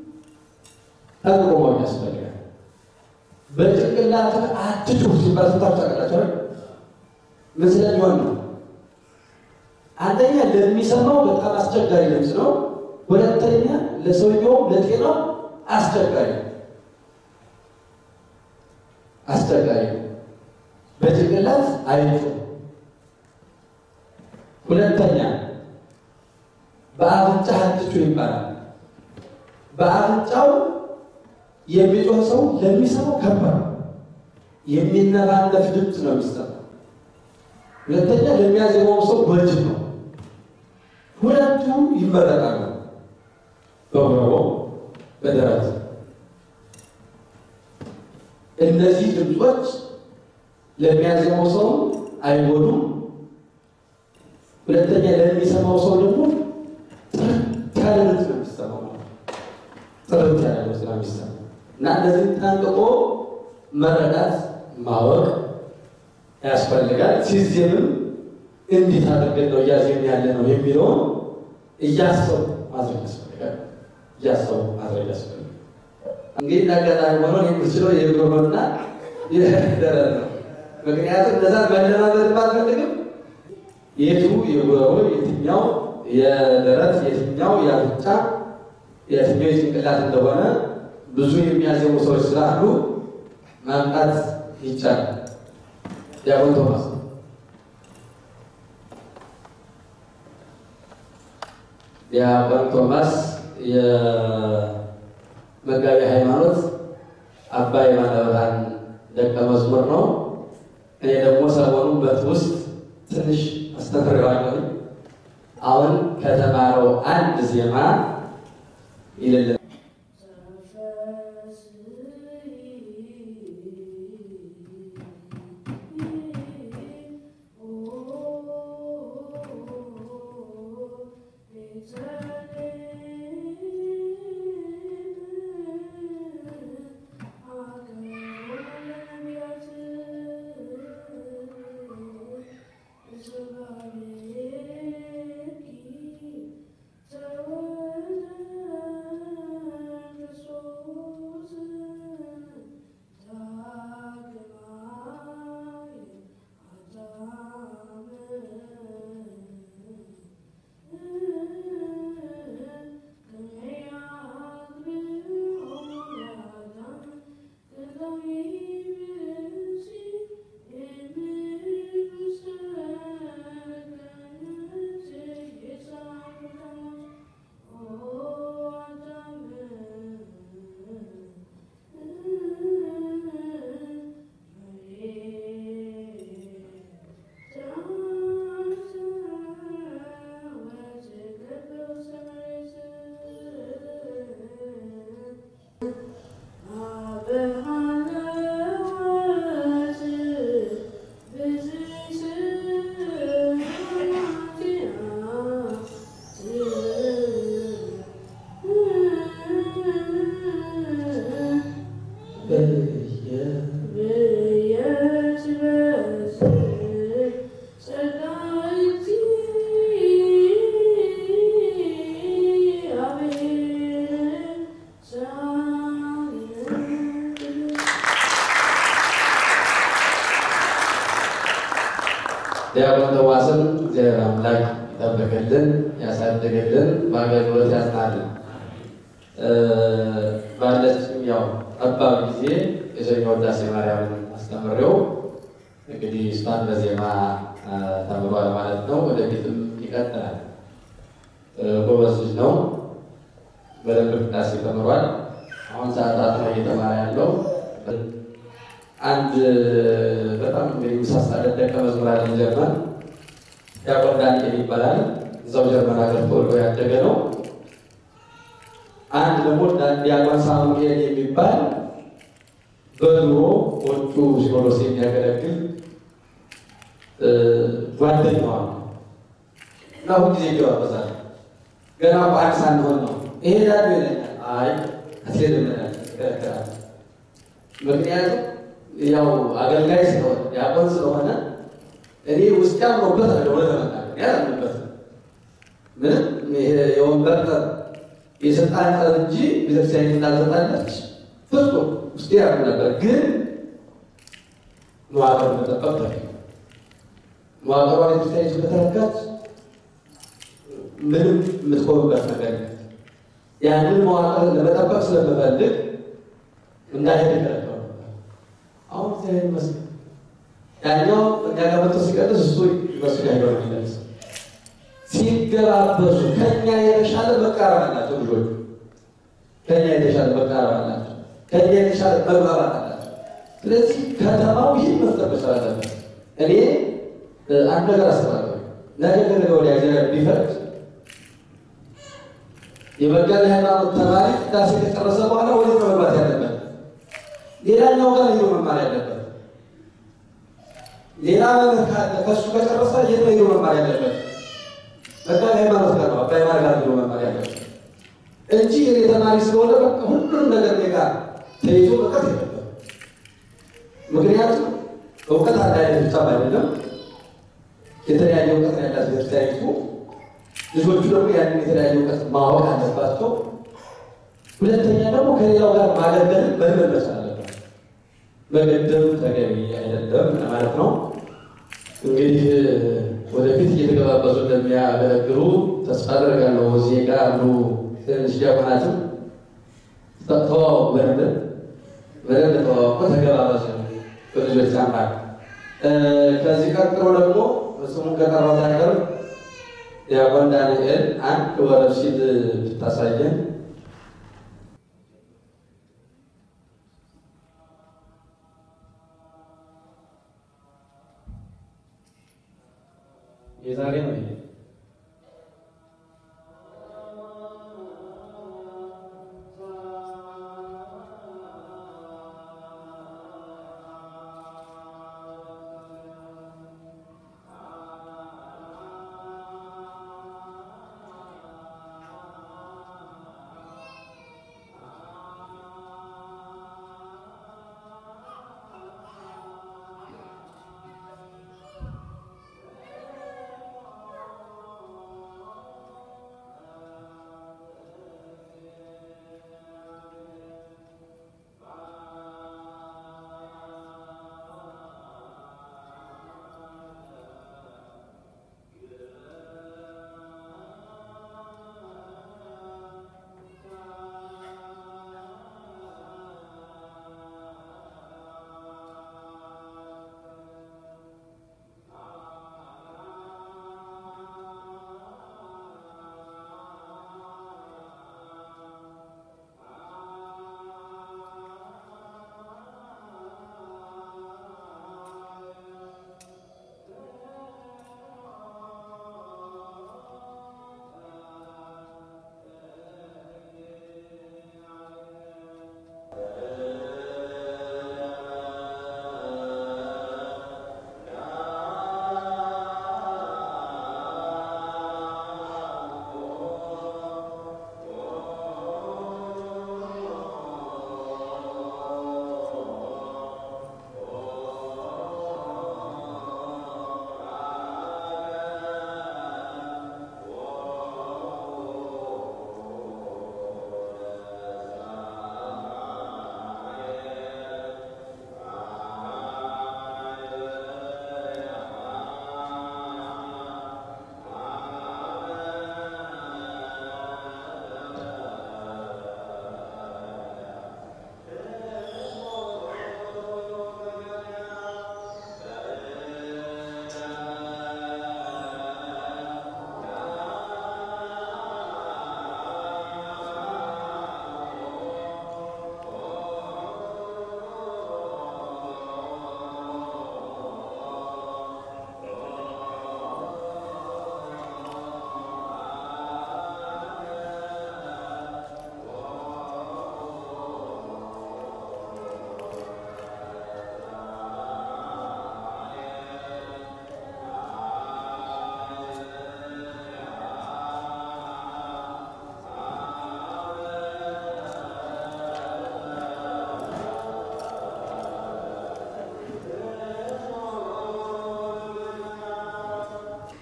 ጠንቅቆ ያስፈልጋል። በጭንቅላት አትጩ ሲባል ታውቃላችሁ። ምን ስለሚሆን ነው? አንደኛ ለሚሰማው በጣም አስቸጋሪ ድምፅ ነው። ሁለተኛ ለሰውየው ለጤናው አስቸጋሪ አስቸጋሪ በጭንቅላት አይጩ። ሁለተኛ በአፍንጫ አትጩ ይባላል። በአፍንጫው የሚጮህ ሰው ለሚሰማው ከባድ የሚነባነፍ ድምፅ ነው የሚሰማው። ሁለተኛ ለሚያዜመው ሰው ጎጂ ነው። ሁለቱም ይመረጣሉ። በጉሮሮ በደረት እነዚህ ድምጾች ለሚያዜመው ሰው አይጎዱም። ሁለተኛ ለሚሰማው ሰው ደግሞ ጥርት ያለ ድምፅ ነው የሚሰማው። ጥርት ያለ ድምፅ ነው የሚሰማው እና እነዚህን ጠንቅቆ መረዳት ማወቅ ያስፈልጋል። ሲዜምም እንዴት አድርገን ነው እያዜምን ያለ ነው የሚለውን እያሰቡ ማድረግ ያስፈልጋል። እያሰቡ ማድረግ ያስፈልጋል። እንግዲህ እንዳጋጣሚ ሆኖ የምችለው የጉሮሮና የደረት ነው። ምክንያቱም እነዛ መለማመድ ባትፈልግም የቱ የጉሮሮ የትኛው የደረት የትኛው የአፍንጫ የትኛው የጭንቅላት እንደሆነ ብዙ የሚያዜሙ ሰዎች ስላሉ ማምጣት ይቻላል። ዲያቆን ቶማስ ዲያቆን ቶማስ የመጋቢ ሃይማኖት አባ የማነ ብርሃን ደቀ መዝሙር ነው። እኔ ደግሞ ሰሞኑን በትውስጥ ትንሽ አስተምሬዋለሁ። አሁን ከተማረው አንድ ዜማ ይልል ዲያቆን ቶማስን እግዚአብሔር አምላክ ይጠብቅልን፣ ያሳድግልን፣ በአገልግሎት ያጽናልን። ባለችም ያው ጠባብ ጊዜ የሰኞ ውዳሴ ማርያምን አስተምሬው እንግዲህ እሷን በዜማ ተምሯል ማለት ነው። ወደፊትም ይቀጥላል። ጎበዝ ልጅ ነው። በደንብ ቅዳሴ ተምሯል። አሁን ሰዓታት ላይ እየተማረ ያለው አንድ በጣም የሚሳሳለት ደቀ መዝሙር አለ ጀርመን ዲያቆን ዳንኤል ይባላል። እዛው ጀርመን ሀገር ተወልዶ ያደገ ነው። አንድ ደግሞ ዲያቆን ሳሙኤል የሚባል በድሮ ወጡ ሲኖዶስ የሚያገለግል ጓደኛዋ ነው እና ሁልጊዜ ይገባበዛል። ገና በአንድ ሳንሆን ነው ይሄ ዳዱ ይለኛል። አይ አትሄድም ይከለከላል። ምክንያቱም ያው አገልጋይ ስለሆነ ዲያቆን ስለሆነ እኔ ውስጥ ያምሮበት ነው ወደ ተመጣጣኝ ያለበት ምንም ይሄ የወንበር የስልጣን ጠብ እንጂ ቤተክርስቲያን እንዳልተጣለች ፍጹም ውስጥ ያሉ ነበር። ግን መዋቅር መጠበቅ ነው። መዋቅሯ ቤተክርስቲያን ስለተረጋች ምንም የምትቆምበት ነገር ያንን መዋቅር ለመጠበቅ ስለምፈልግ እንዳይሄድ ይከለከሉ ነበር። አሁን እግዚአብሔር ይመስገን ያኛው እንዳጋመጡ ሲቀጥስ እሱ ይመስሉ ያለው ይመለስ ሲገባበዙ ከኛ የተሻለ መቃረብ አላቸው ልጆቹ። ከኛ የተሻለ መቃረብ አላቸው። ከኛ የተሻለ መግባባት አላቸው። ስለዚህ ከተማው ይህን መፍጠር መቻል አለበት። እኔ አንድ ነገር አስባለሁ። ነገ ከነገ ወዲያ እግዚአብሔር ቢፈቅድ የመጋቢ ሃይማኖት ተማሪ ቅዳሴ ከጨረሰ በኋላ ወደ መግባት ያለበት ሌላኛው ጋር ሄዶ መማር ያለበት ሌላ ነገር ካለ ከሱ ከጨረሰ የት ሄዶ መማር ያለበት መጋቢ ሃይማኖት ጋር ነው አባይ ማር ጋር ሄዶ መማር ያለበት እንጂ እኔ ተማሪ ስለሆነ በቃ ሁሉም ነገር እኔ ጋር ተይዞ መቅረት የለበትም። ምክንያቱም እውቀት አንድ አይነት ብቻ አይደለም፣ የተለያየ እውቀት ያላት ቤተክርስቲያኒቱ ልጆቹ ደግሞ ያንን የተለያየ እውቀት ማወቅ አለባቸው። ሁለተኛ ደግሞ ከሌላው ጋር ማገደል መልመድ አለበት። መገደሉ ተገቢ አይደለም ማለት ነው። እንግዲህ ወደፊት እየተገባበዙ እንደሚያገለግሉ ተስፋ አደርጋለሁ። እዚህ ጋር ያሉ ትንሽ ዲያቆናትም ተዋወቁ፣ በደንብ በደንብ ተዋወቁ፣ ተገባበዙ በልጆች አምራክ። ከዚህ ቀጥሎ ደግሞ ስሙን ከጠራው ታገር ዲያቆን ዳንኤል አንድ ወረብሲት ብታሳየን። የዛሬ ነው ይሄ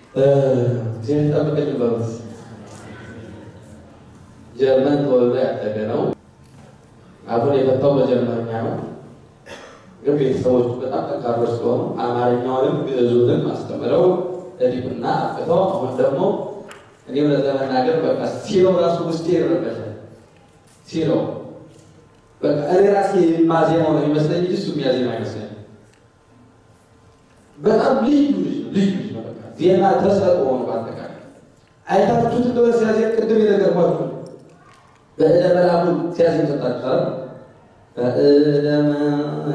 ዜና ጠብቀኝ በሉት። ጀርመን ተወልዶ ያደገ ነው። አሁን የፈታው በጀርመንኛ ነው። ግን ቤተሰቦቹ በጣም ጠንካሮች ስለሆኑ አማርኛውንም ግዕዙንም አስተምረው እዲቁና አፍተው አሁን ደግሞ እኔ ለዘመናገር በቃ ሲለው ራሱ ውስጤ ይረበሻል። ሲለው በቃ እኔ ራሴ ማዜማው ነው የሚመስለኝ እንጂ እሱ የሚያዜማ አይመስለኝም። በጣም ልዩ ልዩ ነው። በቃ ዜማ ተሰጥኦ ነው። በአጠቃላይ አይታችሁት እንደሆነ ሲያዜም ቅድም የነገርኳችሁ በእደ መላኩ ሲያዜም ሰጣችኋል። በእደ መላኩ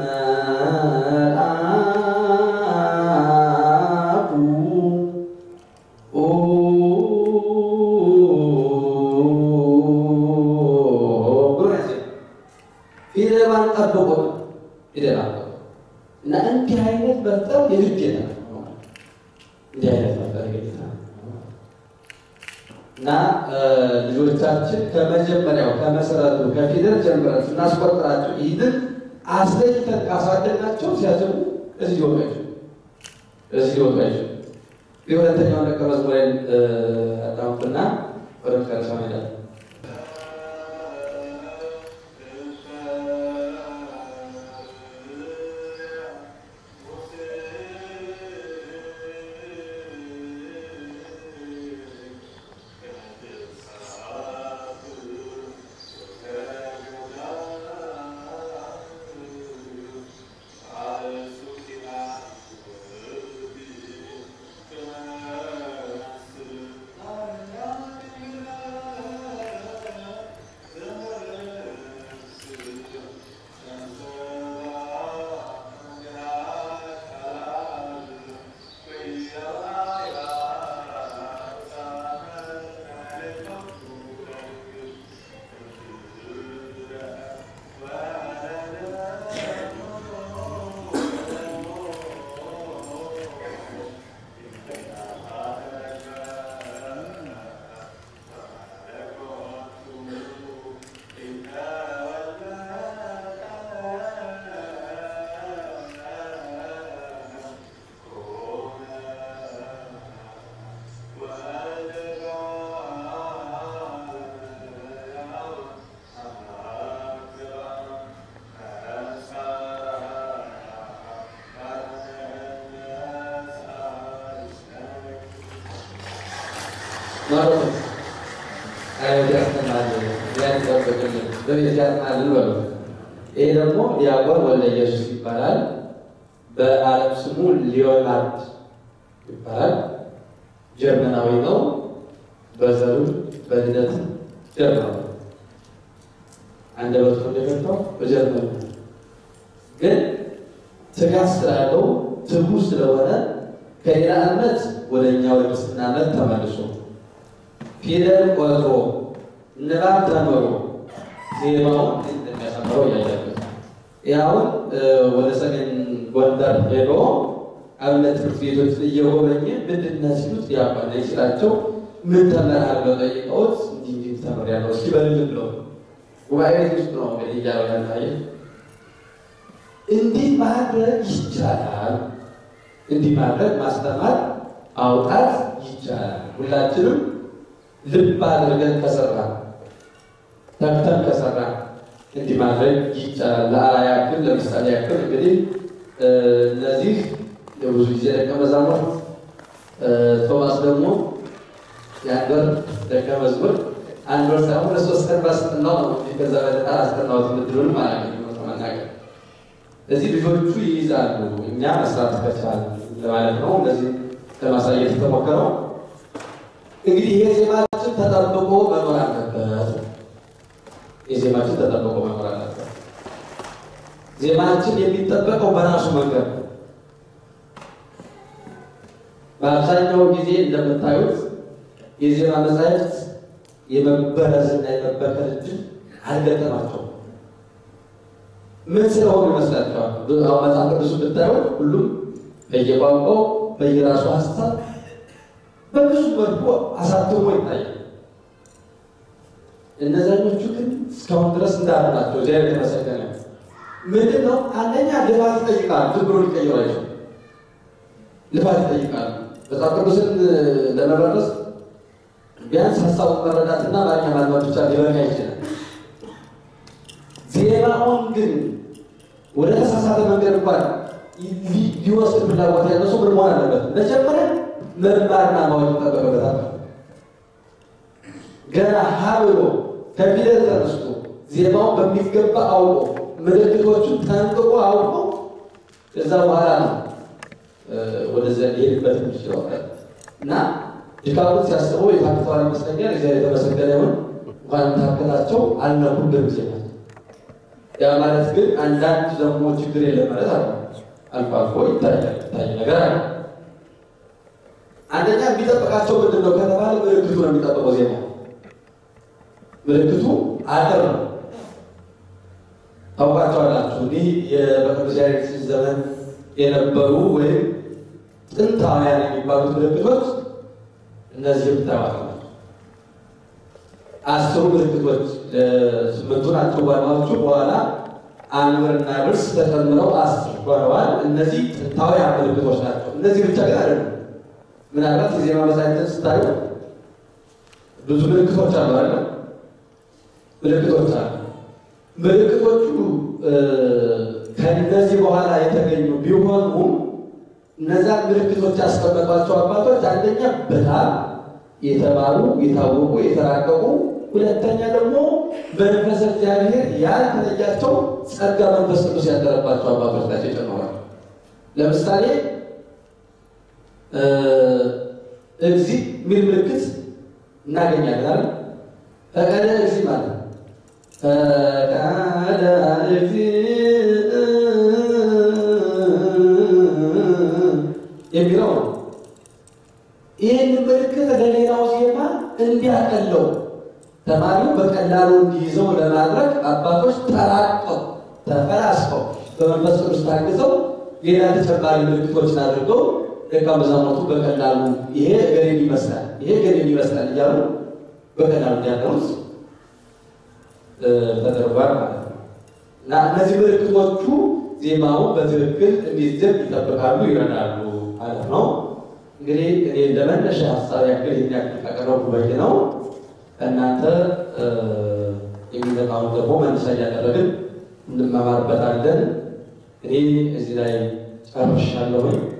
ፊደሏን ጠብቆ ፊደሏን ጠብቆ እና እንዲህ አይነት በጣም የግዴታ ነው። እንዲህ አይነት በጣም የግዴታ ነው እና ልጆቻችን ከመጀመሪያው ከመሰረቱ ከፊደል ጀምረን ስናስቆጥራቸው ይህንን አስለይተን ካሳደግናቸው ሲያስቡ እዚህ ይወጣቸው እዚህ ይወጣቸው የሁለተኛው ደቀ መዝሙሬን አዳምጡና ወደ መጨረሻው እንሄዳለን። ማሮት አይወድ ያስተማል ያንተበከለ በቤት ያስተማል ነው። ይሄ ደግሞ ዲያቆን ወልደ ኢየሱስ ይባላል። በአረብ ስሙ ሊዮናርድ ይባላል። ጀርመናዊ ነው። በዘሩ በልደት ጀርመናዊ አንደበቱ እንደፈታው በጀርመን ግን ትጋት ስላለው ትጉ ስለሆነ ከሌላ እምነት ወደኛ ወደ ክርስትና እምነት ተመልሶ ፊደል ቆጥሮ ንባብ ተምሮ ዜማውን እንደሚያሳምረው ያያችሁት። ያውን ወደ ሰሜን ጎንደር ሄዶ አብነት ትምህርት ቤቶች እየጎበኘ ምንድን ነው ሲሉት ያባለ ይችላቸው ምን ተመራል ብለው ጠይቀውት እንዲህ እንዲህ ተምሬያለሁ እስኪ በልልም ብለው ጉባኤ ውስጥ ነው እንግዲህ እያለው ያለ እንዲህ ማድረግ ይቻላል። እንዲህ ማድረግ ማስተማር አውጣት ይቻላል። ሁላችንም ልብ አድርገን ከሰራን ተክተን ከሰራን እንዲህ ማድረግ ይቻላል። ለአርአያ ያክል ለምሳሌ ያክል እንግዲህ እነዚህ የብዙ ጊዜ ደቀ መዛሙርት ቶማስ ደግሞ ያንደር ደቀ መዝሙር አንድ ወር ሳይሆን ለሶስት ቀን ባስጠናው ነው ከዛ በኋላ አስጠናውት ምድሩን ማለት ነው ተመናገር እዚህ ልጆቹ ይይዛሉ እኛ መስራት ከቻልን ለማለት ነው። እንደዚህ ለማሳየት ተሞከረው። እንግዲህ ይሄ ዜማችን ተጠብቆ መኖር አለበት። የዜማችን ተጠብቆ መኖር አለበት። ዜማችን የሚጠበቀው በራሱ መንገድ ነው። በአብዛኛው ጊዜ እንደምታዩት የዜማ መጻሕፍት የመበረዝና የመበከል እድል አልገጠማቸውም። ምን ስለሆኑ ይመስላችኋል? አሁን መጽሐፍ ቅዱስ ብታዩት ሁሉም በየቋንቋው በየራሱ ሀሳብ በብዙ መልኩ አሳትሞ ይታያል። እነዛኞቹ ግን እስካሁን ድረስ እንዳሉ ናቸው። እግዚአብሔር የተመሰገነ። ምንድን ነው? አንደኛ ልፋት ይጠይቃሉ። ዝም ብሎ ሊቀይሩ አይችሉም። ልፋት ይጠይቃሉ። መጽሐፍ ቅዱስን ለመበረስ ቢያንስ ሀሳቡን መረዳትና ማኛ ማልማት ብቻ ሊበቃ ይችላል። ዜማውን ግን ወደ ተሳሳተ መንገድ እንኳን ሊወስድ ፍላጎት ያለው ሰው ምን መሆን አለበት? መጀመሪያ መማርና ማወቅ ይጠበቅበታል። ገና ሀ ብሎ ከፊደል ተነስቶ ዜማውን በሚገባ አውቆ ምልክቶቹን ጠንቅቆ አውቆ ከዛ በኋላ ነው ወደዚያ ሊሄድበት የሚችለው እና ድካሙን ሲያስበው የታክተዋል ይመስለኛል። እግዚአብሔር የተመሰገነ ይሁን። እንኳን ታከታቸው አልነኩም ጊዜ ያ ማለት ግን አንዳንድ ደግሞ ችግር የለም ማለት አለ። አልፎ አልፎ ይታያል ይታይ ነገር አለ። አንደኛ የሚጠብቃቸው ምንድን ነው ከተባለ ምልክቱ ነው የሚጠብቀው። ዜማ ምልክቱ አጥር ነው። ታውቃቸዋላችሁ እንዲህ በቅዱስ ያሬድ ዘመን የነበሩ ወይም ጥንታውያን የሚባሉት ምልክቶች እነዚህ ብታዋቁ አስሩ ምልክቶች ስምንቱ ናቸው ዋናዎቹ። በኋላ አንበርና ብርስ ተጨምረው አስር ሆነዋል። እነዚህ ጥንታውያን ምልክቶች ናቸው። እነዚህ ብቻ ግን አይደሉም። ምናልባት የዜማ መሳይነትን ስታዩ ብዙ ምልክቶች አሉ አይደል? ምልክቶች አሉ። ምልክቶቹ ከነዚህ በኋላ የተገኙ ቢሆኑ እነዛ ምልክቶች ያስቀመጧቸው አባቶች አንደኛ በጣም የተማሩ የታወቁ የተራቀቁ፣ ሁለተኛ ደግሞ በመንፈስ እግዚአብሔር ያልተለያቸው ጸጋ መንፈስ ቅዱስ ያደረባቸው አባቶች ናቸው ጨምሯል። ለምሳሌ እግዚእ የሚል ምልክት እናገኛለን አይደል? ፈቀደ እግዚእ ማለት ፈቀደ እግዚእ የሚለው ነው። ይህን ምልክት ለሌላው ዜማ እንዲያቀለው ተማሪው በቀላሉ እንዲይዘው ለማድረግ አባቶች ተራቀው ተፈላስፈው በመንፈስ ቅዱስ ታግዘው ሌላ ተጨማሪ ምልክቶችን አድርገው ደቀ መዛሙርቱ በቀላሉ ይሄ ገሬን ይመስላል ይሄ ገሬን ይመስላል እያሉ በቀላሉ እንዲያቀሩት ተደርጓል ማለት ነው። እና እነዚህ ምልክቶቹ ዜማውን በትክክል እንዲዘም ይጠብቃሉ፣ ይረዳሉ ማለት ነው። እንግዲህ እኔ ለመነሻ ሀሳብ ያክል የሚያክል ካቀረብኩ በቂ ነው። እናንተ የሚመጣውን ደግሞ መነሻ እያደረግን እንማማርበታለን። እኔ እዚህ ላይ ጨርሻለሁ።